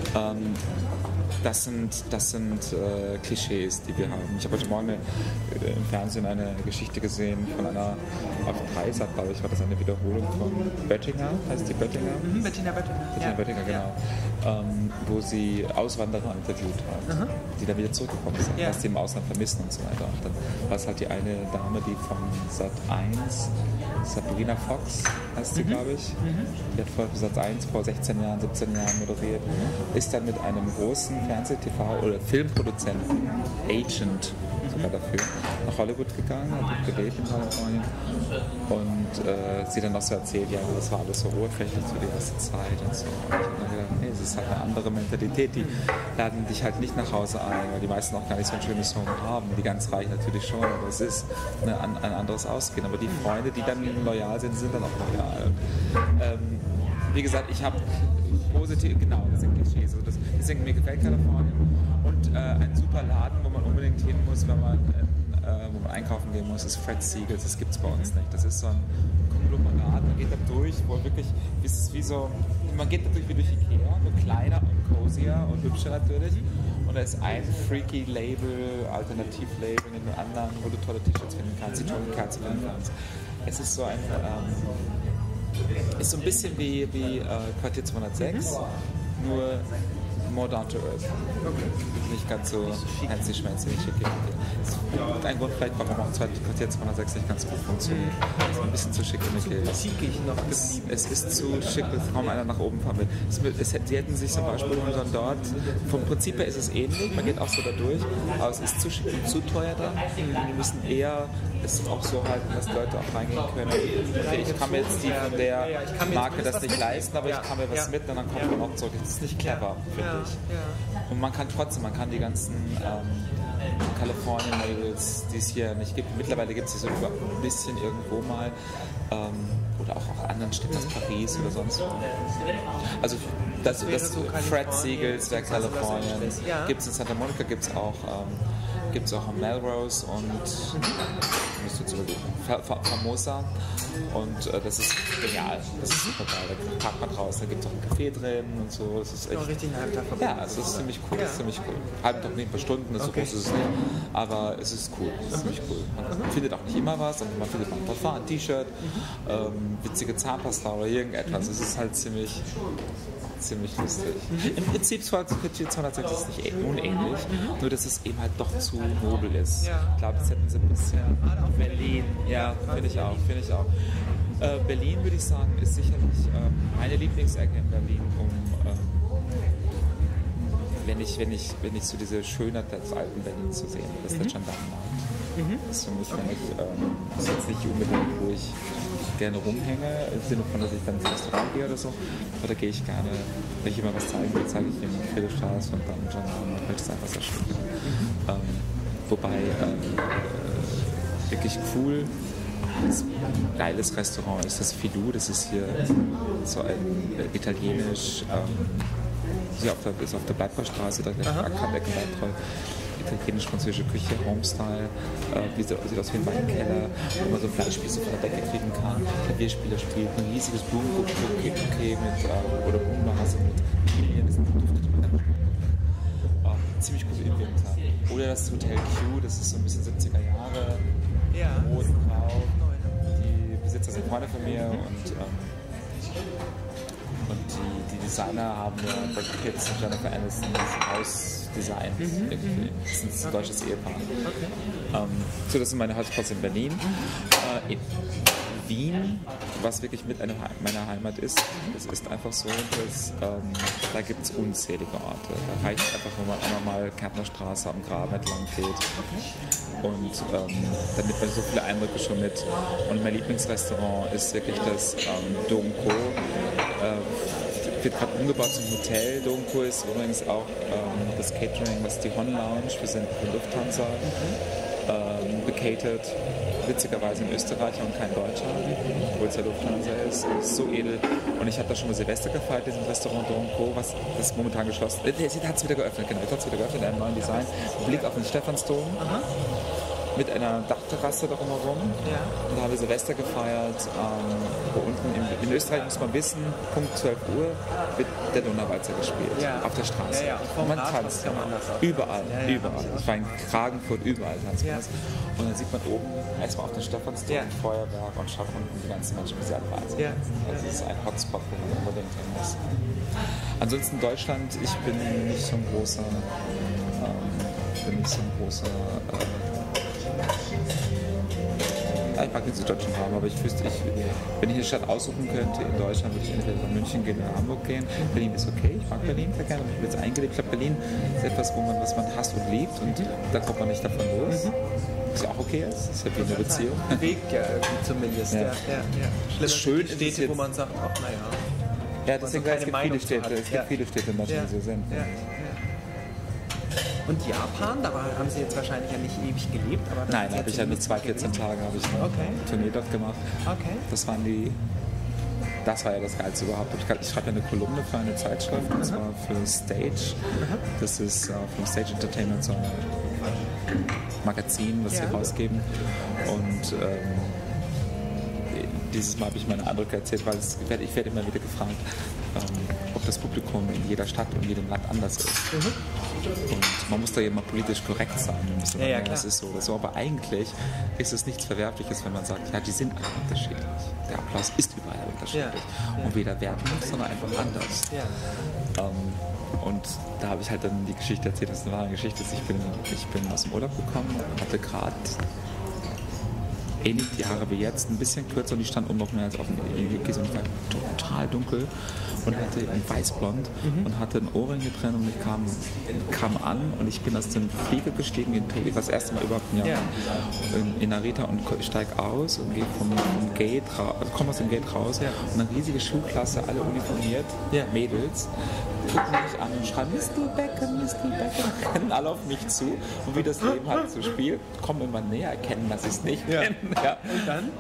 Das sind Klischees, die wir haben. Ich habe heute Morgen im Fernsehen eine Geschichte gesehen von einer, auf Dreisat, glaube ich, war das eine Wiederholung von Böttinger, heißt die Böttinger? Bettina Böttinger. Bettina Böttinger, genau. Ja. Wo sie Auswanderer interviewt hat, die dann wieder zurückgekommen sind, was sie im Ausland vermissen und so weiter. Und dann war es halt die eine Dame, die von Sat.1, Sabrina Fox heißt sie, glaube ich, die hat vor Sat.1 vor 16 Jahren, 17 Jahren moderiert, ist dann mit einem großen Fernseh-TV- oder Filmproduzenten, Agent sogar dafür, nach Hollywood gegangen, hat gelebt in Kalifornien und sie dann noch so erzählt, ja, das war alles so oberflächlich für die erste Zeit und so. Und ich habe dann gedacht, nee, es ist halt eine andere Mentalität, die laden dich halt nicht nach Hause ein, weil die meisten auch gar nicht so ein schönes Home haben, die ganz reich natürlich schon, aber es ist ein anderes Ausgehen. Aber die Freunde, die dann loyal sind, sind dann auch loyal. Und, wie gesagt, ich habe positiv, genau, das sind Klischees. Also deswegen, mir gefällt Kalifornien und ein super Laden, wo man unbedingt hin muss, wenn man wo man einkaufen gehen muss, ist Fred Seagulls. Das gibt es bei uns nicht. Das ist so ein Konglomerat, man geht da durch, wo wirklich, es ist wie so, man geht da durch wie durch Ikea, nur kleiner und cozier und hübscher natürlich. Und da ist ein freaky Label, Alternativ-Label in den anderen, wo du tolle T-Shirts finden kannst, die tollen Kerzen finden kannst. Es ist so ein ist so ein bisschen wie Quartier 206, nur more down to earth. Nicht ganz so fancy schmancy, nicht schick. Das ist ein Grund vielleicht, warum auch Quartier 206 nicht ganz gut funktioniert. Es ist ein bisschen zu schick. Zickig noch. Es ist zu schick, dass kaum einer nach oben fahren will. Sie hätten sich zum Beispiel dort, vom Prinzip her ist es ähnlich, man geht auch so da durch, aber es ist zu schick und zu teuer da. Wir müssen eher es auch so halten, dass Leute auch reingehen können. Ich kann mir jetzt die von der Marke das nicht leisten, aber ich kann mir was mit und dann kommt man auch zurück. Das ist nicht clever, finde ich. Und man kann die ganzen California-Labels, die es hier nicht gibt. Mittlerweile gibt es sie so ein bisschen irgendwo mal. Oder auch anderen Städten als Paris oder sonst wo. Also das Fred Siegels wäre Kalifornien. Gibt es in Santa Monica, gibt es auch am Melrose und Famosa. Und das ist genial. Das ist super geil. Da parkt man draußen, da gibt es auch ein Café drin und so. Das ist echt, richtig einen halben Tag verbunden. Ja, es ist ziemlich cool. Das ist ziemlich cool. Halben Tag nicht, ein paar Stunden, so groß ist es nicht. Aber es ist cool. Es ist ziemlich cool. Man findet auch nicht immer was, aber man findet mal ein Parfum, ein T-Shirt, witzige Zahnpasta oder irgendetwas. Es ist halt ziemlich lustig. Im Prinzip ist Quartier 206 nicht unähnlich, nur dass es eben halt doch zu nobel ist. Ich glaube, das hätten sie ein bisschen... Berlin. Ja, finde ich auch. Berlin, würde ich sagen, ist sicherlich meine Lieblingsecke in Berlin, wenn ich so diese Schönheit des alten Berlins zu sehen, das ist der Gendarmenmarkt. Das ist für mich, das ist jetzt nicht unbedingt, wo ich gerne rumhänge, im Sinne von, dass ich dann ins Restaurant gehe oder so, aber da gehe ich gerne, wenn ich immer was zeigen will, zeige ich mir Friedrichstraße und dann Gendarmenmarkt, weil das einfach sehr schön ist. Wobei, wirklich cool, ein geiles Restaurant ist das Filou, das ist hier so ein italienisch, ist auf der Bleibbarstraße, da kann der Kneipptreu, italienisch-französische Küche, Homestyle, sieht aus wie ein Weinkeller, wo man so Fleischspieße von der Decke kriegen kann, Klavierspieler spielt, ein riesiges Blumenbouquet oder Blumenvase mit Lilien, das duftet ziemlich gut im Winter. Oder das Hotel Q, das ist so ein bisschen 70er Jahre, rot, grau, die Besitzer sind Freunde von mir und die Designer haben ja Brad Pitt und Jennifer Aniston das Haus designt. Das ist ein deutsches Ehepaar. So, das sind meine Hotspots in Berlin. In Wien, was wirklich mit meiner Heimat ist, es ist einfach so, dass da gibt es unzählige Orte. Da reicht es einfach, wenn man einmal mal Kärntnerstraße am Graben entlang geht. Und dann nimmt man so viele Eindrücke schon mit. Und mein Lieblingsrestaurant ist wirklich das Dom Co. Wird gerade umgebaut zum Hotel. Dom Co ist übrigens auch das Catering, was die Hon Lounge, wir sind für Lufthansa, becatered. Witzigerweise in Österreich und kein Deutscher, obwohl es ja Lufthansa ist. Es ist so edel. Und ich habe da schon mal Silvester gefeiert in diesem Restaurant Dom Co, was das momentan geschlossen ist. Jetzt hat es wieder geöffnet, genau. Jetzt hat es wieder geöffnet in einem neuen Design. Blick auf den Stephansdom. Mit einer Dachterrasse drumherum. Und da haben wir Silvester gefeiert. Wo unten in Österreich muss man wissen, Punkt 12 Uhr wird der Donauwalzer gespielt. Auf der Straße. Und man tanzt. Überall. Ich war in Klagenfurt, überall tanzt man. Und dann sieht man oben erstmal auf den Stephansdom Feuerwerk und schaut unten die ganzen Menschen, wie sie alle da sind. Also das ist ein Hotspot, wo man unbedingt hin muss. Ansonsten Deutschland, ich bin nicht so ein großer ich mag den süddeutschen Raum, aber ich wüsste, wenn ich eine Stadt aussuchen könnte in Deutschland, würde ich entweder nach München gehen oder Hamburg gehen. Berlin ist okay, ich mag Berlin sehr gerne, aber ich bin jetzt eingelebt. Ich glaube, Berlin ist etwas, was man hasst und liebt und da kommt man nicht davon los. Was ja auch okay ist, ist ja wie eine Beziehung. Weg zumindest. Das schön ist Städte, jetzt, wo man sagt, ach naja. Ja, deswegen es gibt viele Städte, in Deutschland, die so sind. Und Japan, da haben Sie jetzt wahrscheinlich ja nicht ewig gelebt, aber... Nein, habe ich ja nur 14 Tage habe ich eine Tournee dort gemacht. Das war ja das Geilste überhaupt. Ich schreibe ja eine Kolumne für eine Zeitschrift, und zwar für Stage. Das ist von Stage Entertainment so ein Magazin, was sie rausgeben. Und dieses Mal habe ich meine Eindrücke erzählt, weil ich werde immer wieder gefragt, ob das Publikum in jeder Stadt und jedem Land anders ist. Und man muss da ja immer politisch korrekt sein. Man muss sagen, das ist so oder so. Aber eigentlich ist es nichts Verwerfliches, wenn man sagt, ja, die sind alle unterschiedlich. Der Applaus ist überall unterschiedlich. Und weder werten, sondern einfach anders. Und da habe ich halt dann die Geschichte erzählt, das ist eine wahre Geschichte. Ich bin aus dem Urlaub gekommen und hatte gerade ähnlich die Haare wie jetzt, ein bisschen kürzer und die stand oben noch mehr als auf dem Gesicht. Und ich war total dunkel und hatte ein weißblond und hatte einen Ohrring hier drin und ich kam an und ich bin aus dem Flieger gestiegen in Tokio, das erste Mal überhaupt in Japan, in Narita und steige aus und gehe vom Gate raus, also komme aus dem Gate raus und eine riesige Schulklasse, alle uniformiert, Mädels, gucken mich an und schreien, Mr. Beckham, rennen alle auf mich zu und wie das Leben halt so spielt, kommen immer näher, erkennen, dass ich es nicht bin. Ja. Und dann?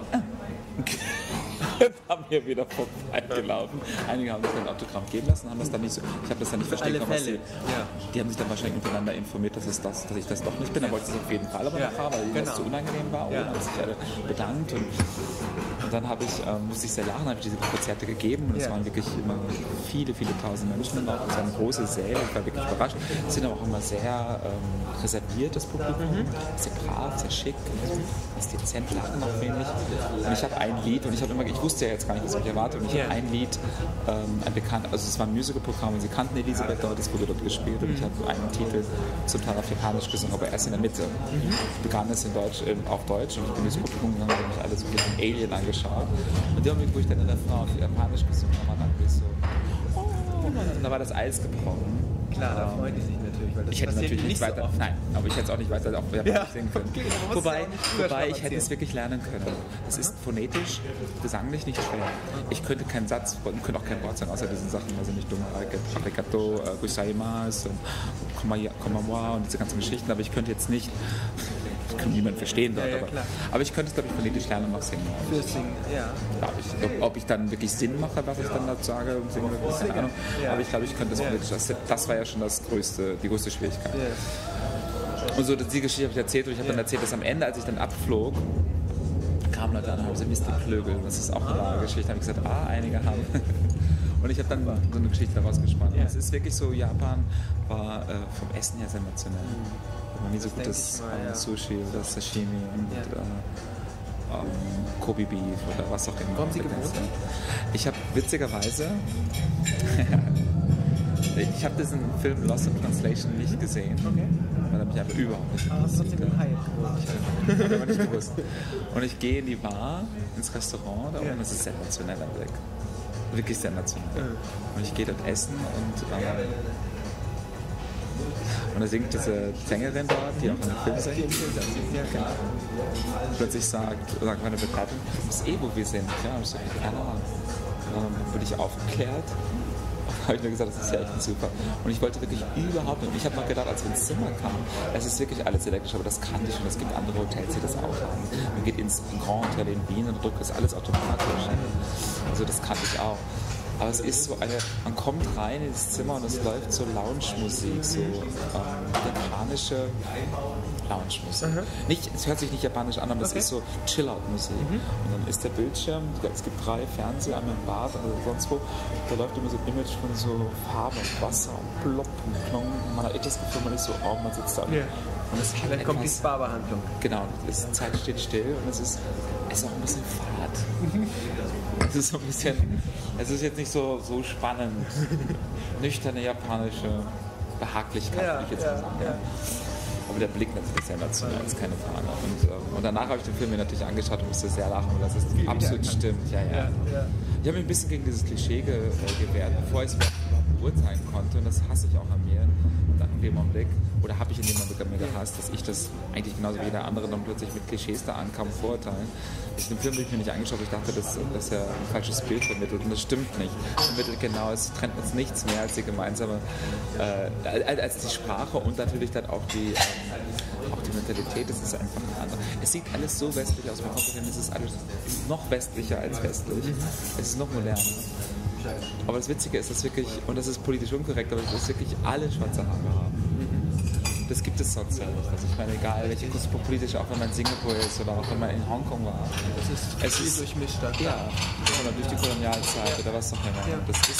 Haben wir wieder vorbeigelaufen. Einige haben sich ein Autogramm geben lassen, haben das dann nicht so. Ich habe das dann nicht verstanden. Die haben sich dann wahrscheinlich untereinander informiert, dass ich das doch nicht bin. Dann wollte ich auf jeden Fall aber noch haben, weil das zu unangenehm war. Und dann haben sich alle bedankt. Und dann musste ich sehr lachen, habe ich diese Konzerte gegeben. Und es waren wirklich immer viele, viele tausend Menschen. Und es waren große Säle. Ich war wirklich überrascht. Es sind aber auch immer sehr reserviert, das Publikum. Sehr brav, sehr schick. Ist dezent, lachen noch wenig. Und ich habe ein Lied und ich wusste ja jetzt gar nicht, was ich erwarte. Und ich habe ein Lied, ein bekannt, also es war ein Musical-Programm und sie kannten Elisabeth dort, das wurde dort gespielt und ich habe einen Titel zum Teil afrikanisch gesungen, aber erst in der Mitte. Begann es auf Deutsch und ich bin durchs Publikum gegangen und habe mich alle so wie ein Alien angeschaut. Und der Moment, wo ich dann in der Frau auf Japanisch gesungen habe, dann bin ich so, und da war das Eis gebrochen. Klar, da freuen die sich natürlich, weil das ich hätte natürlich nicht weiter, so nein, aber ich hätte es auch nicht weiter auf Japanisch singen können. Okay, wobei ich hätte es wirklich lernen können. Es ist phonetisch, gesanglich nicht schwer. Ich könnte keinen Satz, könnte auch kein Wort sagen, außer diesen Sachen, also nicht dumm, Arigato, Gozaimasu, Komawa und diese ganzen Geschichten, aber ich könnte jetzt nicht, das kann niemand verstehen dort, aber ich könnte es, glaube ich, phonetisch lernen und noch singen. Für Singen, Ob ich dann wirklich Sinn mache, was ich dann dazu sage und singe, keine Ahnung. Aber ich glaube, ich könnte das phonetisch. Das war ja schon die größte Schwierigkeit. Und so, die Geschichte habe ich erzählt und ich habe dann erzählt, dass am Ende, als ich dann abflog, kamen Leute an und haben gesagt, Mr. Klögel. Das ist auch eine wahre Geschichte. Da habe ich gesagt, einige haben. Und ich habe dann so eine Geschichte daraus gespannt. Es ist wirklich so, Japan war vom Essen her sensationell. Man nie so gutes Sushi oder Sashimi und Kobe Beef oder was auch immer. Wo haben Sie gewohnt? Ich habe witzigerweise ich habe diesen Film Lost in Translation nicht gesehen, weil er mich einfach überhaupt nicht interessiert. Ich habe aber nicht gewusst. Und ich gehe in die Bar, ins Restaurant da oben, das ist sensationell am Blick. Wirklich sensationell. Und ich gehe dort essen und da singt diese Sängerin dort, die auch in dem Film singt. Plötzlich sagt meine Begleitung, das ist wo wir sind. Ja, ich so, keine Ahnung. Dann wurde ich aufgeklärt. Habe ich mir gesagt, das ist ja echt super. Und ich wollte wirklich überhaupt nicht. Ich habe noch gedacht, als wir ins Zimmer kamen, es ist wirklich alles elektrisch, aber das kannte ich schon. Es gibt andere Hotels, die das auch haben. Man geht ins Grand Hotel in Wien und drückt das alles automatisch. Also das kannte ich auch. Aber es ist so man kommt rein ins Zimmer und es läuft so Lounge-Musik, so japanische Lounge-Musik. Es hört sich nicht japanisch an, aber es ist so Chill-Out-Musik. Und dann ist der Bildschirm, es gibt 3 Fernseher, einmal im Bad oder sonst wo, da läuft immer so ein Image von so Farbe und Wasser und Plopp und Klong. Man hat echt das Gefühl, man ist so, man sitzt da. Und es hat dann kommt die Spa-Behandlung. Genau, die Zeit steht still und es ist auch ein bisschen fad. Es ist so ein bisschen, es ist jetzt nicht so spannend. Nüchterne japanische Behaglichkeit, würde ich jetzt mal sagen. Aber der Blick natürlich sensationell, ist keine Frage. Und danach habe ich den Film mir natürlich angeschaut und musste sehr lachen, weil das ist absolut stimmt. Ich habe mich ein bisschen gegen dieses Klischee gewehrt, bevor ich es überhaupt beurteilen konnte. Und das hasse ich auch an mir in dem Augenblick. Oder habe ich in dem Augenblick an mir gehasst, dass ich das eigentlich genauso wie jeder andere dann plötzlich mit Klischees da ankam, Vorurteilen. Den Film habe ich mir nicht angeschaut, ich dachte, dass er ein falsches Bild vermittelt. Und das stimmt nicht. Es vermittelt genau, es trennt uns nichts mehr als die gemeinsame, als die Sprache und natürlich dann auch die Mentalität. Das ist einfach eine andere. Es sieht alles so westlich aus. Man kommt dahin, es ist alles noch westlicher als westlich. Es ist noch moderner. Aber das Witzige ist, dass wirklich, und das ist politisch unkorrekt, aber dass wirklich alle schwarze Haare haben. Das gibt es sonst ja nicht. Also ich meine, egal welche kosmopolitische, auch wenn man in Singapur ist oder auch wenn man in Hongkong war. Es ist durchmischt. Ja, oder durch die Kolonialzeit oder was auch immer. Das ist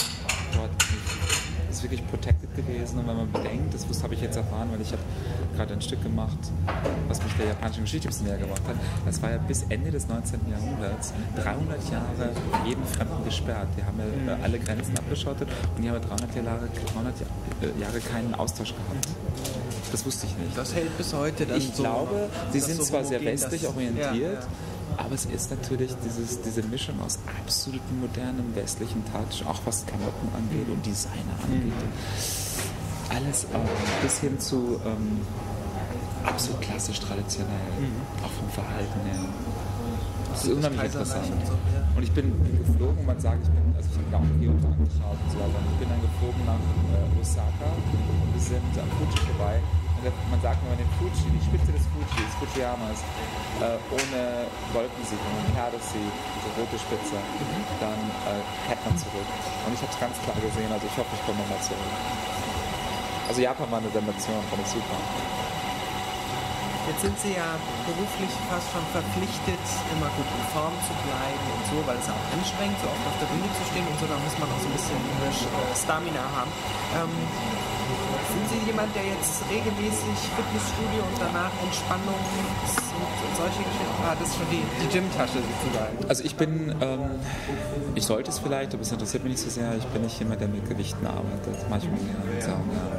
dort ist wirklich protected gewesen. Und wenn man bedenkt, das habe ich jetzt erfahren, weil ich habe gerade ein Stück gemacht, was mich der japanischen Geschichte ein bisschen näher gebracht hat. Das war ja bis Ende des 19. Jahrhunderts 300 Jahre jeden Fremden gesperrt. Die haben ja alle Grenzen abgeschottet und die haben 300 Jahre keinen Austausch gehabt. Das wusste ich nicht. Das hält bis heute dann Ich so. glaube, sie sind so zwar sehr homogen, westlich dass- orientiert, ja. aber es ist natürlich diese Mischung aus absolut modernem westlichen Touch, auch was Klamotten angeht und Designer angeht. Alles bis hin zu absolut klassisch traditionell, auch vom Verhalten her. Das ist unheimlich Kaiserreich interessant. und so, ja. Und ich bin geflogen, man sagt, ich habe mir auch Geotag angeschaut und so weiter. Und ich bin dann geflogen nach Osaka und wir sind am Fuji vorbei. Und man sagt, wenn man den Fuji, die Spitze des Fuji, des Fujiyamas, ohne Wolkensiedlung und Perde sieht, diese rote Spitze, dann kehrt man zurück. Und ich habe es ganz klar gesehen, also ich hoffe, ich komme nochmal zurück. Also Japan war eine Sensation, fand ich super. Jetzt sind Sie ja beruflich fast schon verpflichtet, immer gut in Form zu bleiben und so, weil es ja auch anstrengend, so oft auf der Bühne zu stehen und so, da muss man auch so ein bisschen Stamina haben. Sind Sie jemand, der jetzt regelmäßig Fitnessstudio und danach Entspannung und solche Geschichten? Das ist schon die Gymtasche sozusagen. Also ich bin, ich sollte es vielleicht, aber es interessiert mich nicht so sehr, ich bin nicht jemand, der mit Gewichten arbeitet, manchmal mit Sachen, ja.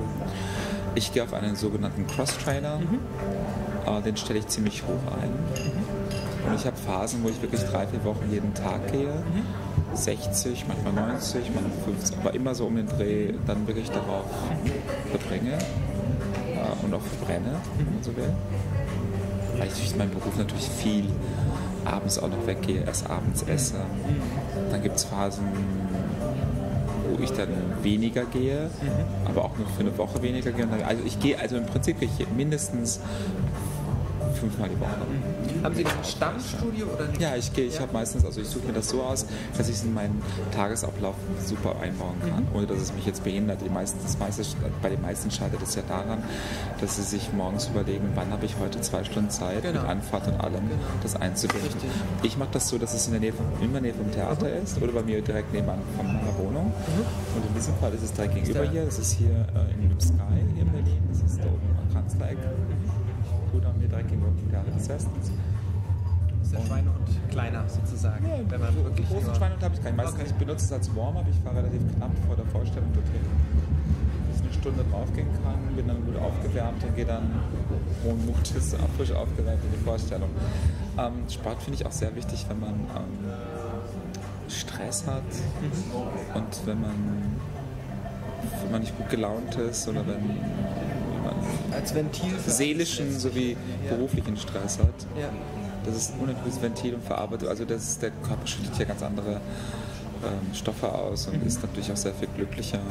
Ich gehe auf einen sogenannten Cross-Trainer, den stelle ich ziemlich hoch ein. Und ich habe Phasen, wo ich wirklich 3-4 Wochen jeden Tag gehe. 60, manchmal 90, manchmal 50, aber immer so um den Dreh dann wirklich darauf verbringe und auch verbrenne, wenn man so will. Weil ich durch meinen Beruf natürlich viel abends auch noch weggehe, erst abends esse. Dann gibt es Phasen, wo ich dann weniger gehe, aber auch nur für eine Woche weniger gehe. Also ich gehe, also im Prinzip gehe ich mindestens 5-mal die Woche. Haben Sie ein Stammstudio oder nicht? Ja, ich habe meistens, also ich suche mir das so aus, dass ich es in meinen Tagesablauf super einbauen kann, ohne dass es mich jetzt behindert. Bei den meisten scheitert es ja daran, dass sie sich morgens überlegen, wann habe ich heute 2 Stunden Zeit, mit Anfahrt und allem, das einzubinden. Richtig. Ich mache das so, dass es in der Nähe vom Theater ist oder bei mir direkt nebenan von meiner Wohnung. Und in diesem Fall ist es direkt gegenüber hier. Das ist hier in dem Sky hier in Berlin. Das ist da oben am Kanzlereck. Oder mir direkt gegenüber vom Theater des Westens. Ist der Schweinehund kleiner sozusagen? Ja, wenn man wirklich großen Schweinehund habe ich keinen. Meistens ich benutze es als Warm-up. Ich fahre relativ knapp vor der Vorstellung dorthin, dass ich eine Stunde draufgehen kann, bin dann gut aufgewärmt und gehe dann ohne Mutes frisch aufgewärmt in die Vorstellung. Sport finde ich auch sehr wichtig, wenn man Stress hat und wenn man nicht gut gelaunt ist oder wenn man als Ventil für seelischen sowie beruflichen Stress hat. Ja. Das ist ein unendliches Ventil und verarbeitet. Also der Körper schüttet ja ganz andere Stoffe aus und ist natürlich auch sehr viel glücklicher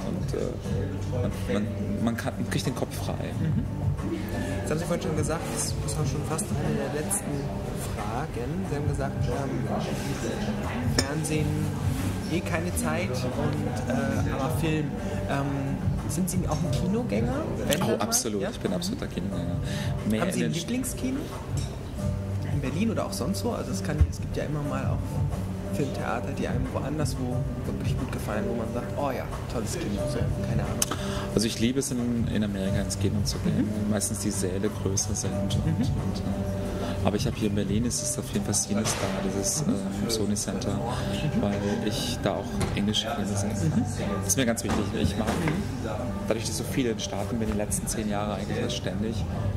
und man kriegt den Kopf frei. Jetzt haben Sie vorhin schon gesagt, das ist auch schon fast eine der letzten Fragen. Sie haben gesagt, Fernsehen keine Zeit und aber Film. Sind Sie auch ein Kinogänger? Absolut. Ja? Ich bin absoluter Kinogänger. Haben Sie ein Lieblingskino? In Berlin oder auch sonst wo? Also es gibt ja immer mal auch Filmtheater, die einem woanders wo wirklich gut gefallen, wo man sagt, oh ja, tolles Kino, so, keine Ahnung. Also ich liebe es in Amerika ins Kino zu gehen, meistens die Säle größer sind. Aber ich habe hier in Berlin, ist es auf jeden Fall CineStar, dieses Sony Center, weil ich da auch englische Filme sehen kann. Das ist mir ganz wichtig. Ich mag, dadurch, dass ich so viele in den Staaten bin, die letzten 10 Jahre eigentlich fast ständig,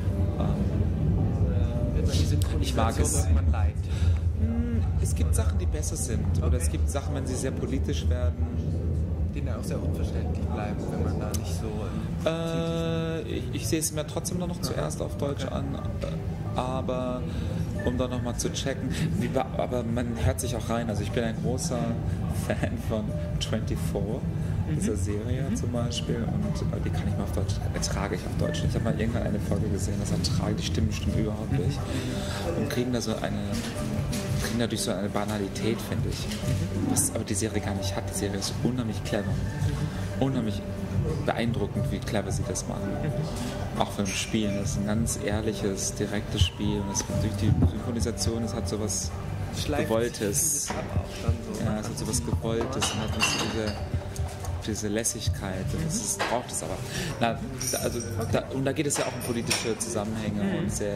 ich mag es. Es gibt Sachen, die besser sind. Oder es gibt Sachen, wenn sie sehr politisch werden, die dann auch sehr unverständlich bleiben, wenn man da nicht so... ich sehe es mir trotzdem noch zuerst auf Deutsch an, aber um dann nochmal zu checken. Aber man hört sich auch rein. Also ich bin ein großer Fan von 24, dieser Serie zum Beispiel, und die kann ich mal auf Deutsch, ertrage ich auf Deutsch. Ich habe mal irgendwann eine Folge gesehen, das ertrage die Stimmen überhaupt nicht. Und kriegen dadurch so eine Banalität, finde ich. Was aber die Serie gar nicht hat. Die Serie ist unheimlich clever. Unheimlich beeindruckend, wie clever sie das machen. Auch beim Spielen. Das ist ein ganz ehrliches, direktes Spiel. Und durch die Synchronisation, es hat so was Gewolltes. Ja, es hat so was Gewolltes. Und hat diese diese Lässigkeit, braucht es aber. Und da geht es ja auch um politische Zusammenhänge und sehr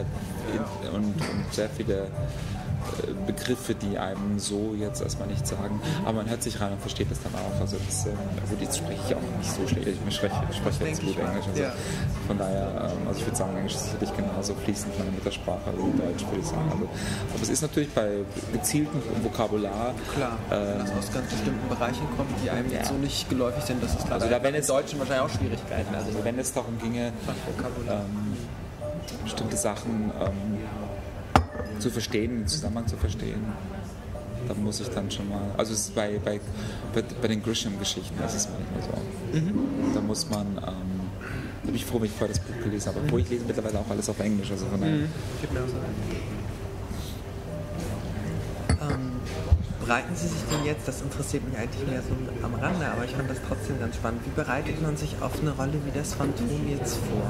viele Begriffe, die einem so jetzt erstmal nicht sagen, aber man hört sich rein und versteht das dann auch. Also gut, jetzt spreche ich auch nicht so schlecht, ich spreche jetzt gut Englisch. Also von daher, also ich würde sagen, Englisch ist für dich genauso fließend meine Muttersprache wie Deutsch, würde ich sagen. Also, aber es ist natürlich bei gezieltem Vokabular klar, dass aus ganz bestimmten Bereichen kommt, die einem jetzt so nicht geläufig sind, das ist klar. Also da wenn im Deutschen wahrscheinlich auch Schwierigkeiten. Also wenn es darum ginge, bestimmte Sachen zu verstehen, den Zusammenhang zu verstehen, da muss ich dann schon mal, also es ist bei den Grisham-Geschichten, das ist manchmal so. Da muss man, da bin ich froh, wenn ich vorher das Buch gelesen habe, obwohl ich lese mittlerweile auch alles auf Englisch, also von daher. Bereiten Sie sich denn jetzt, das interessiert mich eigentlich mehr so am Rande, aber ich fand das trotzdem ganz spannend, wie bereitet man sich auf eine Rolle wie das Phantom jetzt vor?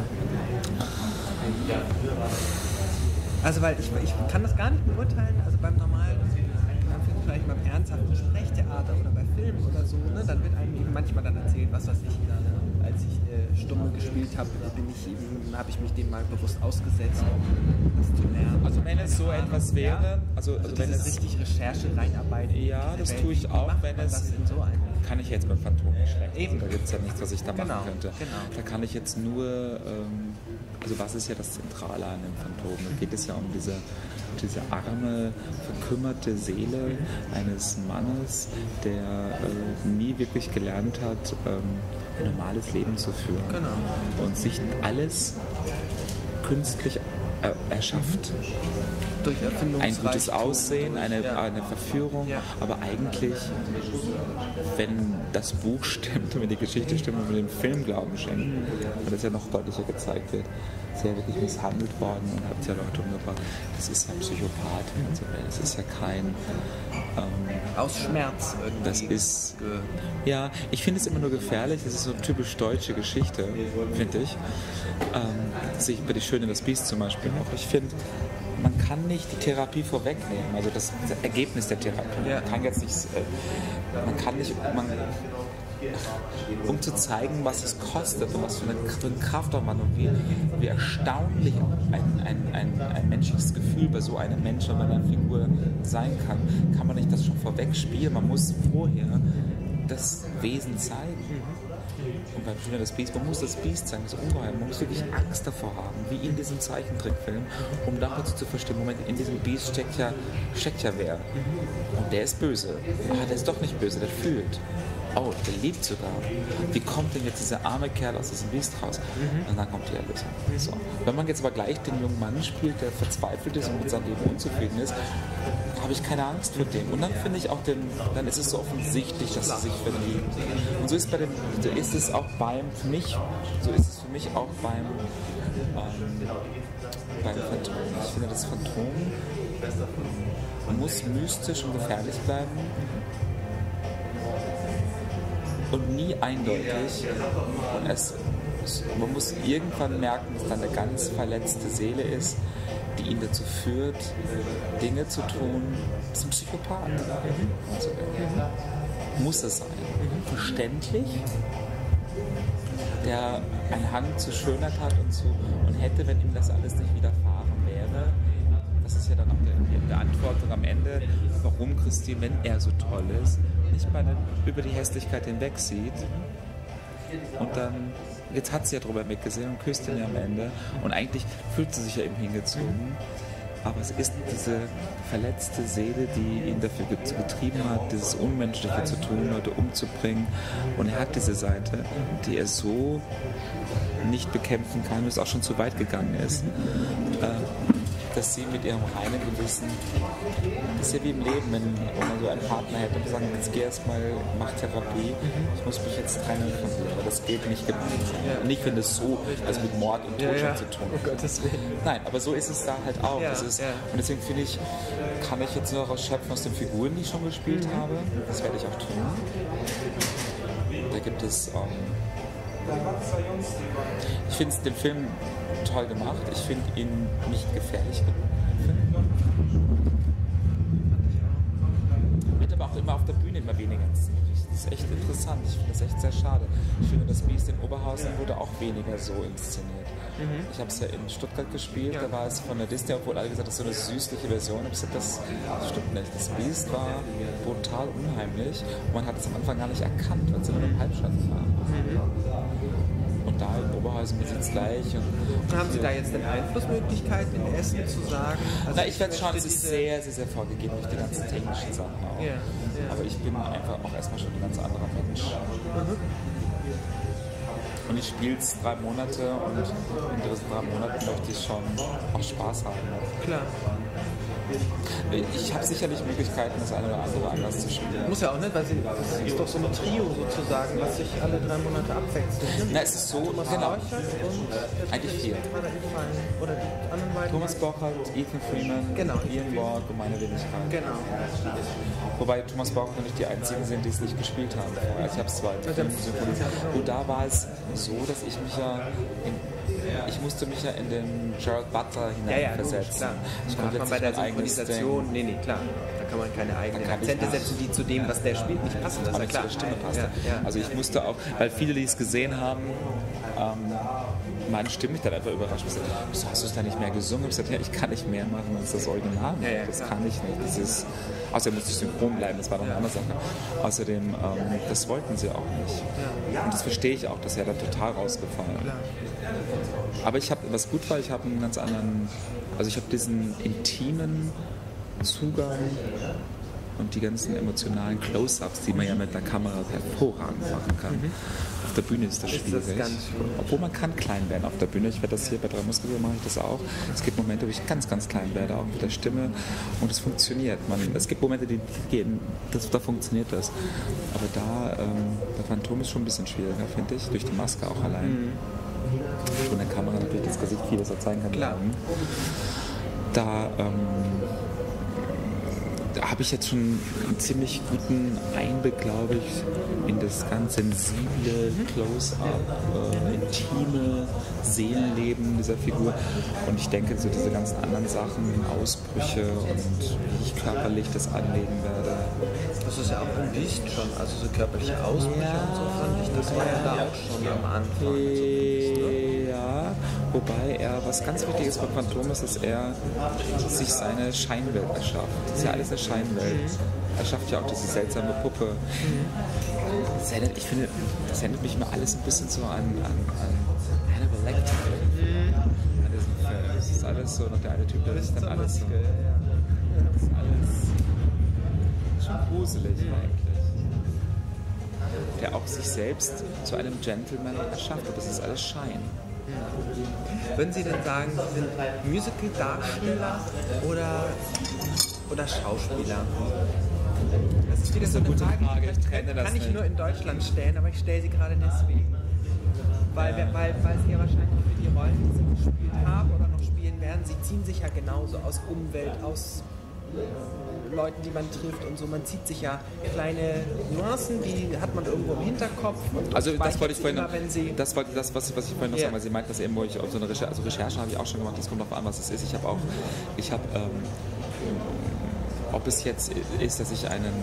Also weil ich kann das gar nicht beurteilen, also beim normalen, vielleicht beim ernsthaften Sprechtheater oder bei Filmen oder so, ne, dann wird einem eben manchmal dann erzählt, was weiß ich, als ich Stumme gespielt habe, habe ich mich dem mal bewusst ausgesetzt, um das zu lernen. Also wenn es so etwas wäre, also wenn es richtig Recherche reinarbeiten. Ja, das tue ich auch, wenn es kann ich jetzt beim Phantom nicht schlecht. Also da gibt es ja nichts, was ich da machen könnte. Da kann ich jetzt nur, also was ist ja das Zentrale an dem Phantom? Da geht es ja um diese arme, verkümmerte Seele eines Mannes, der nie wirklich gelernt hat, ein normales Leben zu führen. Genau. Und sich alles künstlich erschafft. Durch ein gutes Aussehen, eine Verführung, aber eigentlich, wenn das Buch stimmt und wenn die Geschichte stimmt und wenn dem Film Glauben schenkt, weil das ja noch deutlicher gezeigt wird, ist ja wirklich misshandelt worden und hat ja Leute umgebracht. Das ist ja ein Psychopath, also das ist ja kein aus Schmerz irgendwie. Das ist ja, ich finde es immer nur gefährlich. Das ist so eine typisch deutsche Geschichte, finde ich. Das sehe ich bei Die Schöne und das Biest zum Beispiel auch. Ich finde, man kann nicht die Therapie vorwegnehmen, also das Ergebnis der Therapie. Man kann jetzt nicht, um zu zeigen, was es kostet und was für eine Kraft auch man und wie erstaunlich ein menschliches Gefühl bei so einem Menschen und bei einer Figur sein kann man nicht das schon vorweg spielen. Man muss vorher das Wesen zeigen. Und beim Schöne das Biest, man muss das Biest zeigen, das Ungeheuer, man muss wirklich Angst davor haben, wie in diesem Zeichentrickfilm, um nachher zu verstehen, Moment, in diesem Biest steckt ja wer. Und der ist böse. Ah, der ist doch nicht böse, der fühlt. Oh, der lebt sogar. Wie kommt denn jetzt dieser arme Kerl aus diesem Biest raus? Und dann kommt die Erlösung. So. Wenn man jetzt aber gleich den jungen Mann spielt, der verzweifelt ist und mit seinem Leben unzufrieden ist, habe ich keine Angst vor dem. Und dann finde ich auch, dann ist es so offensichtlich, dass sie sich verlieben. Und so ist es auch für mich auch beim Phantom. Ich finde, das Phantom muss mystisch und gefährlich bleiben. Und nie eindeutig. Und man muss irgendwann merken, dass da eine ganz verletzte Seele ist, die ihn dazu führt, Dinge zu tun. Das ist ein Psychopath. Also, muss es sein. Verständlich, der einen Hang zur Schönheit hat und hätte, wenn ihm das alles nicht widerfahren wäre. Das ist ja dann auch die Beantwortung am Ende, warum Christine, wenn er so toll ist, nicht über die Hässlichkeit hinweg sieht. Und dann, jetzt hat sie ja drüber weggesehen und küsst ihn ja am Ende. Und eigentlich fühlt sie sich ja eben hingezogen. Aber es ist diese verletzte Seele, die ihn dafür getrieben hat, dieses Unmenschliche zu tun, Leute umzubringen. Und er hat diese Seite, die er so nicht bekämpfen kann, weil es auch schon zu weit gegangen ist. Dass sie mit ihrem reinen Gewissen, das ist ja wie im Leben, wenn man so einen Partner hätte und sagen, jetzt geh erstmal, mach Therapie, ich muss mich jetzt trennen von dir, aber das geht nicht gemeinsam. Nicht, wenn es so, also mit Mord und Totschlag zu tun hat. Oh Gottes Willen. Nein, aber so ist es da halt auch. Und deswegen finde ich, kann ich jetzt nur daraus schöpfen aus den Figuren, die ich schon gespielt habe. Das werde ich auch tun. Da gibt es ich finde den Film toll gemacht. Ich finde ihn nicht gefährlich genug. Wird aber auch immer auf der Bühne immer weniger. ist echt interessant. Ich finde das echt sehr schade. Ich finde, das Biest in Oberhausen wurde auch weniger so inszeniert. Ich habe es ja in Stuttgart gespielt, da war es von der Disney, obwohl alle gesagt haben, das ist so eine süßliche Version. Ich habe gesagt, das stimmt nicht. Das Biest war brutal unheimlich und man hat es am Anfang gar nicht erkannt, weil es immer nur im Halbschatten war. Und da in Oberhausen sieht es gleich. Und haben Sie da jetzt denn Einflussmöglichkeiten in Essen zu sagen? Also na, ich werde schauen, es ist sehr, sehr, sehr vorgegeben durch die ganzen technischen Sachen auch. Ja. Aber ich bin einfach auch erstmal schon ein ganz anderer Mensch. Und ich spiele es 3 Monate und in diesen 3 Monaten möchte ich schon auch Spaß haben. Klar. Ich habe sicherlich Möglichkeiten, das eine oder andere anders zu spielen. Muss ja auch nicht, weil das ist doch so ein Trio sozusagen, was sich alle 3 Monate abwechselt. Ne? Na, es ist so, Thomas genau. Borchert und Eigentlich 4. Oder die anderen beiden. Thomas Borchert, Ethan Freeman, Genau. Ian Borg und meine Wenigkeit. Genau. Wobei Thomas Borchert nicht die einzigen sind, die es nicht gespielt haben. Also ich habe es zwar synchronisiert. Und da war es so, dass ich mich ich musste mich ja in den Gerald Butler hineinversetzen. Ich konnte jetzt bei der Synchronisation, klar. Da kann man keine eigenen Akzente setzen, die zu dem, was der spielt, nicht passen. Das ist ja klar. Zu der Stimme passt. Ja. Also ich musste auch, weil viele, die es gesehen haben, meine Stimme mich dann einfach überrascht. Ich gesagt, wieso hast du es da nicht mehr gesungen? Ich habe gesagt, ja, ich kann nicht mehr machen als das Original. Das kann ich nicht. Außerdem musste ich synchron bleiben, das war noch eine andere Sache. Außerdem, das wollten sie auch nicht. Und das verstehe ich auch, das wäre da total rausgefallen. Aber was gut war, ich habe einen ganz anderen, also ich habe diesen intimen Zugang und die ganzen emotionalen Close-Ups, die man ja mit der Kamera hervorragend machen kann. Auf der Bühne ist das schwierig. Obwohl man kann klein werden auf der Bühne. Ich werde das hier bei 3 Muskeln mache ich das auch. Es gibt Momente, wo ich ganz, ganz klein werde, auch mit der Stimme. Und es funktioniert. Es gibt Momente, die gehen, da funktioniert das. Aber bei Phantom ist schon ein bisschen schwieriger, finde ich. Durch die Maske auch allein. Von der Kamera natürlich das Gesicht viel besser zeigen kann. Klar. Da habe ich jetzt schon einen ziemlich guten Einblick, glaube ich, in das ganz sensible Close-up, intime Seelenleben dieser Figur. Und ich denke, so diese ganzen anderen Sachen, Ausbrüche und wie ich körperlich das anlegen werde. Das ist ja auch ein Biest schon, also so körperliche Ausbrüche und so fand ich. Das war ja da auch schon am Anfang. Ja, wobei was ganz wichtig ist bei Phantom ist, dass er sich seine Scheinwelt erschafft. Das ist ja alles eine Scheinwelt. Er schafft ja auch diese seltsame Puppe. Das erinnert mich immer alles ein bisschen so an Hannibal Lecter. An diesem Film. Das ist alles so, noch der eine Typ, der ist dann alles so. Das ist alles schon gruselig eigentlich. Der auch sich selbst zu einem Gentleman erschafft. Und das ist alles Schein. Würden Sie denn sagen, Sie sind Musical-Darsteller oder Schauspieler? Das ist wieder so eine Frage, die kann ich nur in Deutschland stellen, aber ich stelle sie gerade deswegen. Weil Sie ja wahrscheinlich für die Rollen, die Sie gespielt haben oder noch spielen werden, Sie ziehen sich ja genauso aus Umwelt, aus Leuten, die man trifft und so. Man zieht sich ja kleine Nuancen, die hat man irgendwo im Hinterkopf. Und also das wollte ich vorhin noch, was ich vorhin noch sagen, weil Sie meinten, dass irgendwo ich auf so eine Recherche habe ich auch schon gemacht, das kommt darauf an, was es ist. Ob es jetzt ist, dass ich einen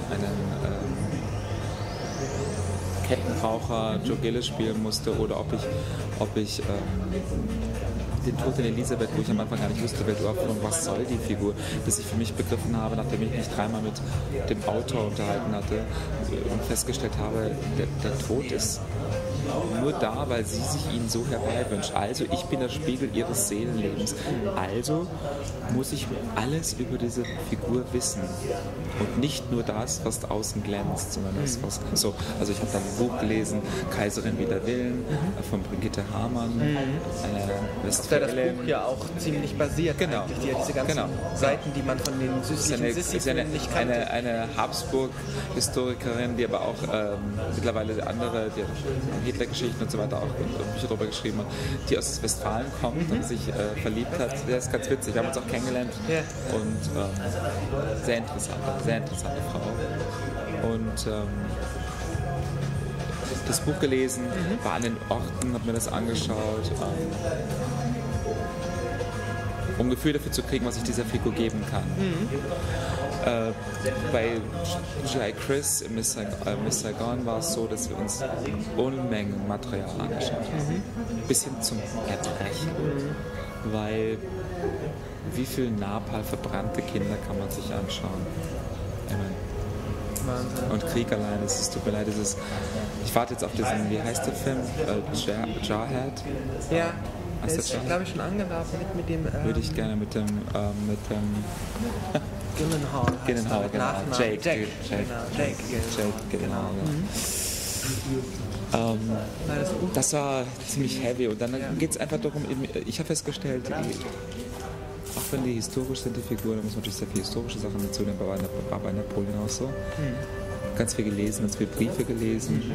Kettenraucher Joe Gillis spielen musste oder ob ich den Tod in Elisabeth, wo ich am Anfang gar nicht wusste, wer überhaupt und was soll die Figur, bis ich für mich begriffen habe, nachdem ich mich 3-mal mit dem Autor unterhalten hatte und festgestellt habe, der Tod ist nur da, weil sie sich ihn so herbeiwünscht. Also ich bin der Spiegel ihres Seelenlebens. Also muss ich alles über diese Figur wissen und nicht nur das, was außen glänzt, sondern das, was so. Also ich habe dann ein Buch gelesen, Kaiserin wider Willen von Brigitte Hamann, da das Buch ja auch ziemlich basiert. Genau. Eigentlich, diese ganzen Seiten, die man von den süßlichen Sisyphen nicht kannte. Eine Habsburg-Historikerin, die aber auch mittlerweile andere, die Hitler-Geschichten und so weiter auch Bücher darüber geschrieben hat, die aus Westfalen kommt und sich verliebt hat. Das ist ganz witzig. Wir haben uns auch kennengelernt und sehr interessante Frau. Und das Buch gelesen, war an den Orten, habe mir das angeschaut, um ein Gefühl dafür zu kriegen, was ich dieser Figur geben kann. Bei G.I. Chris im Miss Saigon war es so, dass wir uns Unmengen Material angeschaut haben. Bis hin zum Erbrechen. Weil wie viel Napalm verbrannte Kinder kann man sich anschauen? Ich meine, Wahnsinn. und Krieg allein, es tut mir leid, ich warte jetzt auf diesen, wie heißt der Film? Jarhead? Ja, Hast der du ist, schon? glaube ich, schon angelaufen mit dem Würde ich gerne mit dem Gyllenhaal. heißt Gyllenhaal, er, genau. Nachnamen. Jake Jake Gyllenhaal. Nein, das ist gut. Das war ziemlich heavy und dann geht es einfach darum, ich habe festgestellt, auch wenn die historisch sind, die Figuren, da muss man natürlich sehr viele historische Sachen dazu nehmen, war bei Napoleon auch so. Ganz viel gelesen, ganz viele Briefe gelesen.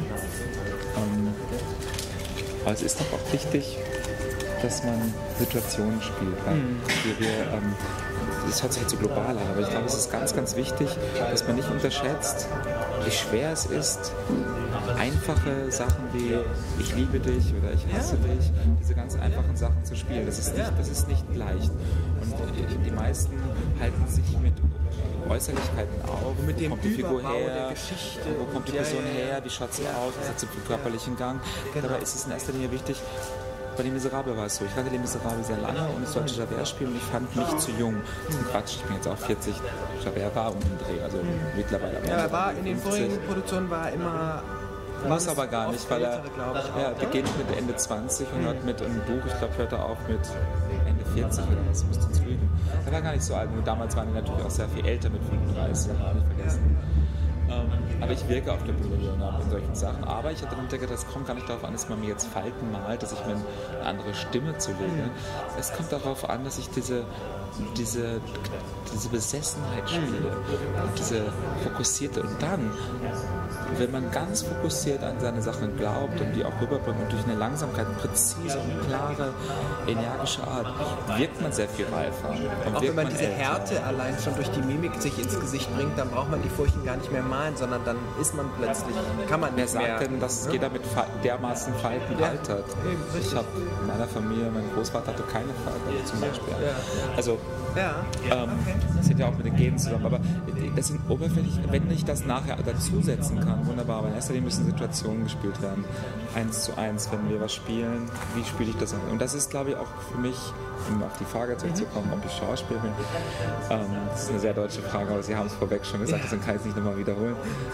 Aber es ist doch auch wichtig, dass man Situationen spielt. Weil das hört sich jetzt so global an, aber ich glaube, es ist ganz, ganz wichtig, dass man nicht unterschätzt, wie schwer es ist, einfache Sachen wie ich liebe dich oder ich hasse dich, diese ganz einfachen Sachen zu spielen. Das ist nicht leicht. Und die meisten halten sich mit Äußerlichkeiten auf. Mit dem Wo kommt die Figur Überbau her? der Geschichte. Wo kommt die Person her? Wie schaut sie aus? Was hat sie für körperlichen Gang? Genau. Dabei ist es in erster Linie wichtig. Bei Les Miserables war es so. Ich kannte Les Miserables sehr lange und ich sollte Javert spielen und ich fand mich zu jung. Quatsch, ich bin jetzt auch 40. Javert war um den Dreh, also mittlerweile. Ja, er war in den vorigen Produktionen war er immer. Muss aber gar nicht, weil er ältere, beginnt mit Ende 20 und hört mit einem Buch, ich glaube, hört er auf mit Ende 40 oder was, müsste uns lügen. Er war gar nicht so alt, nur damals waren die natürlich auch sehr viel älter mit 35, das darf man auch nicht vergessen. Aber ich wirke auf der Bühne in solchen Sachen. Aber ich hatte dann gedacht, das kommt gar nicht darauf an, dass man mir jetzt Falten malt, dass ich mir eine andere Stimme zulege. Es kommt darauf an, dass ich diese Besessenheit spiele, diese fokussierte. Und dann, wenn man ganz fokussiert an seine Sachen glaubt und die auch rüberbringt und durch eine Langsamkeit, präzise und klare, energische Art, wirkt man sehr viel reifer. Und Auch wenn man diese älter. Härte allein schon durch die Mimik sich ins Gesicht bringt, dann braucht man die Furchen gar nicht mehr malen, sondern dann ist man plötzlich, kann man Wer nicht mehr. sagt denn, dass jeder mit dermaßen Falten altert? eben, richtig. Ich habe in meiner Familie, mein Großvater hatte keine Falten zum Beispiel. Also das hängt ja auch mit den Genen zusammen. Aber das sind oberflächlich, wenn ich das nachher dazusetzen kann, wunderbar. Aber in erster Linie müssen Situationen gespielt werden. 1:1, wenn wir was spielen, wie spiele ich das an? Und das ist, glaube ich, auch für mich, um auf die Frage zurückzukommen, ob ich Schauspieler bin. Das ist eine sehr deutsche Frage, aber Sie haben es vorweg schon gesagt, deswegen kann ich es nicht nochmal wiederholen.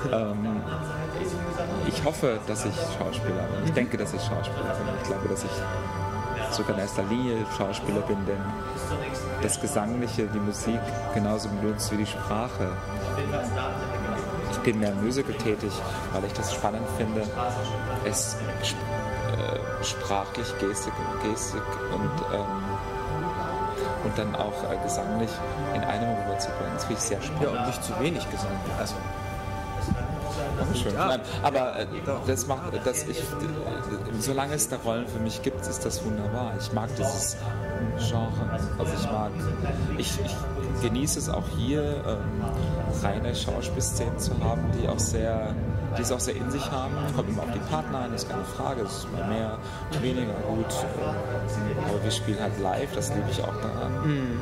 Ich hoffe, dass ich Schauspieler bin. Ich denke, dass ich Schauspieler bin. Ich glaube, dass ich sogar in erster Linie Schauspieler bin, denn das Gesangliche, die Musik genauso benutzt wie die Sprache. Ich bin mehr im Musical tätig, weil ich das spannend finde, es sprachlich, Gestik und dann auch gesanglich in einem rüberzubringen. Das finde ich sehr spannend. Ja, und nicht zu wenig gesungen. Also, Schön. Ja. Nein, aber das macht, solange es da Rollen für mich gibt, ist das wunderbar. Ich mag dieses Genre. Also ich genieße es auch hier, reine Schauspielszenen zu haben, die es auch sehr in sich haben. Kommt immer auf die Partner an, ist keine Frage. Es ist mal mehr, weniger gut. Aber wir spielen halt live, das liebe ich auch daran.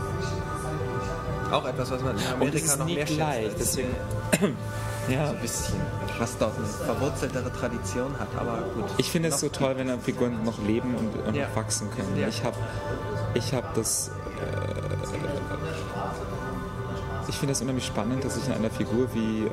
auch etwas, was man in Und es Amerika ist noch nie mehr gleich, schätzt. deswegen... Ja, ein bisschen. Was dort eine verwurzeltere Tradition hat, aber gut. Ich finde es so toll, wenn Figuren noch leben und Ja. noch wachsen können. Ja. Ich finde es unheimlich spannend, dass ich in einer Figur wie,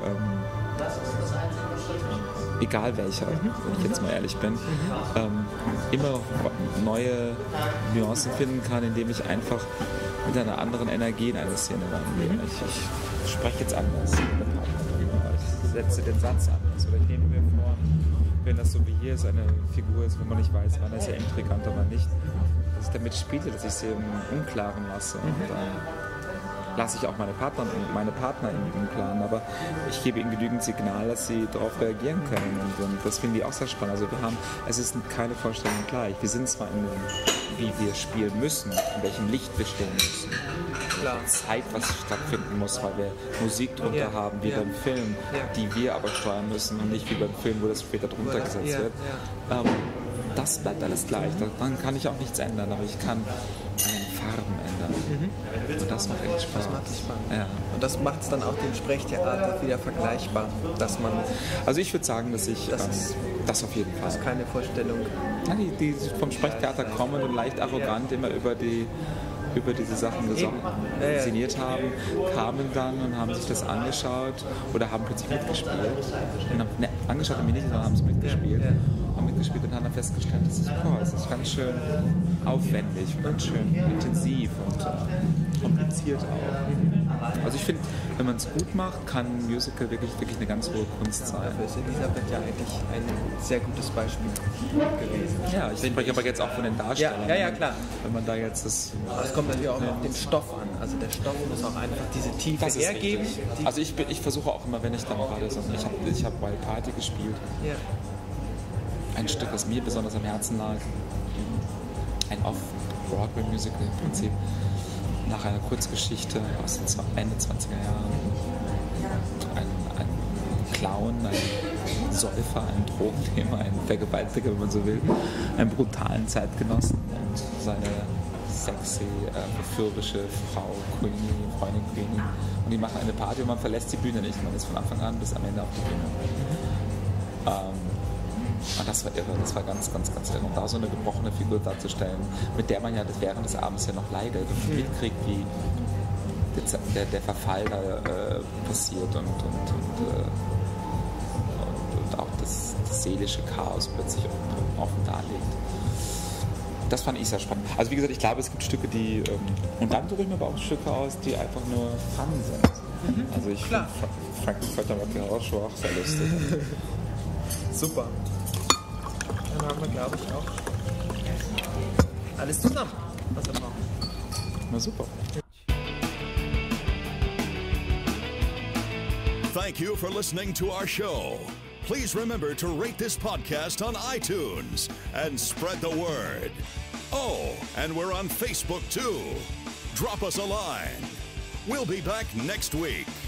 egal welcher, wenn ich jetzt mal ehrlich bin, immer noch neue Nuancen finden kann, indem ich einfach mit einer anderen Energie in eine Szene reingehe. Ich spreche jetzt anders mit der Partnerin oder ich setze den Satz anders oder ich nehme mir vor, wenn das so wie hier ist, eine Figur ist, wo man nicht weiß, wann ist er intrigant oder nicht, dass ich damit spiele, dass ich sie im Unklaren lasse. Und dann lasse ich auch meine Partner im Unklaren, aber ich gebe ihnen genügend Signal, dass sie darauf reagieren können. Und das finde ich auch sehr spannend. Also es ist keine Vorstellung gleich. Wir sind zwar in dem, wie wir spielen müssen, in welchem Licht wir stehen müssen. Klar. Zeit, was stattfinden muss, weil wir Musik drunter Ja. haben, wie Ja. beim Film, Ja. die wir aber steuern müssen und nicht wie beim Film, wo das später drunter gesetzt Ja, wird. Das bleibt alles gleich. Daran kann ich auch nichts ändern, aber ich kann an den Farben ändern. Und Das macht echt Spaß. Das macht es spannend. Ja. Und das macht es dann auch dem Sprechtheater wieder vergleichbar, dass man Also ich würde sagen, dass ich das auf jeden Fall. das keine Vorstellung. Ja, die vom Sprechtheater kommen und leicht arrogant immer über diese Sachen sinniert haben, kamen dann und haben sich das angeschaut oder haben plötzlich mitgespielt. Und haben, angeschaut haben wir nicht, sondern haben es mitgespielt. Haben mitgespielt und haben dann festgestellt, das ist ganz schön aufwendig und ganz schön intensiv und kompliziert auch. Also ich finde, wenn man es gut macht, kann ein Musical wirklich eine ganz hohe Kunst sein. Dafür ist Elisabeth ja eigentlich ein sehr gutes Beispiel gewesen. Ja, ich spreche aber jetzt auch von den Darstellern. Ja, klar. Wenn man da jetzt das... Es kommt natürlich auch auf den Stoff an. Also der Stoff muss auch einfach diese Tiefe Das ist hergeben. richtig. Also ich versuche auch immer, wenn ich dann gerade so... Ich habe Wild Party gespielt. Ja. Ein Stück, das mir besonders am Herzen lag. Ein Off-Broadway-Musical im Prinzip. Nach einer Kurzgeschichte aus den Ende 20er Jahren. Ein Clown, ein Säufer, ein Drogennehmer, ein Vergewaltiger, wenn man so will. Einen brutalen Zeitgenossen und seine sexy, verführerische Frau, Freundin Queenie. Und die machen eine Party und man verlässt die Bühne nicht. Man ist von Anfang an bis am Ende auf die Bühne. Und das war irre, das war ganz, ganz, ganz irre. Und da so eine gebrochene Figur darzustellen, mit der man ja während des Abends ja noch leidet und mitkriegt, wie der Verfall da passiert und auch das seelische Chaos plötzlich offen darlegt. Das fand ich sehr spannend. Also wie gesagt, ich glaube, es gibt Stücke, die... und dann suche ich mir aber auch Stücke aus, die einfach nur Fun sind. Also ich finde Frankfurter Rocky Horror Show auch sehr lustig. Super. Dann haben wir, glaube ich, auch alles zusammen, was wir brauchen. Na super. Thank you for listening to our show. Please remember to rate this podcast on iTunes and spread the word. Oh, and we're on Facebook too. Drop us a line. We'll be back next week.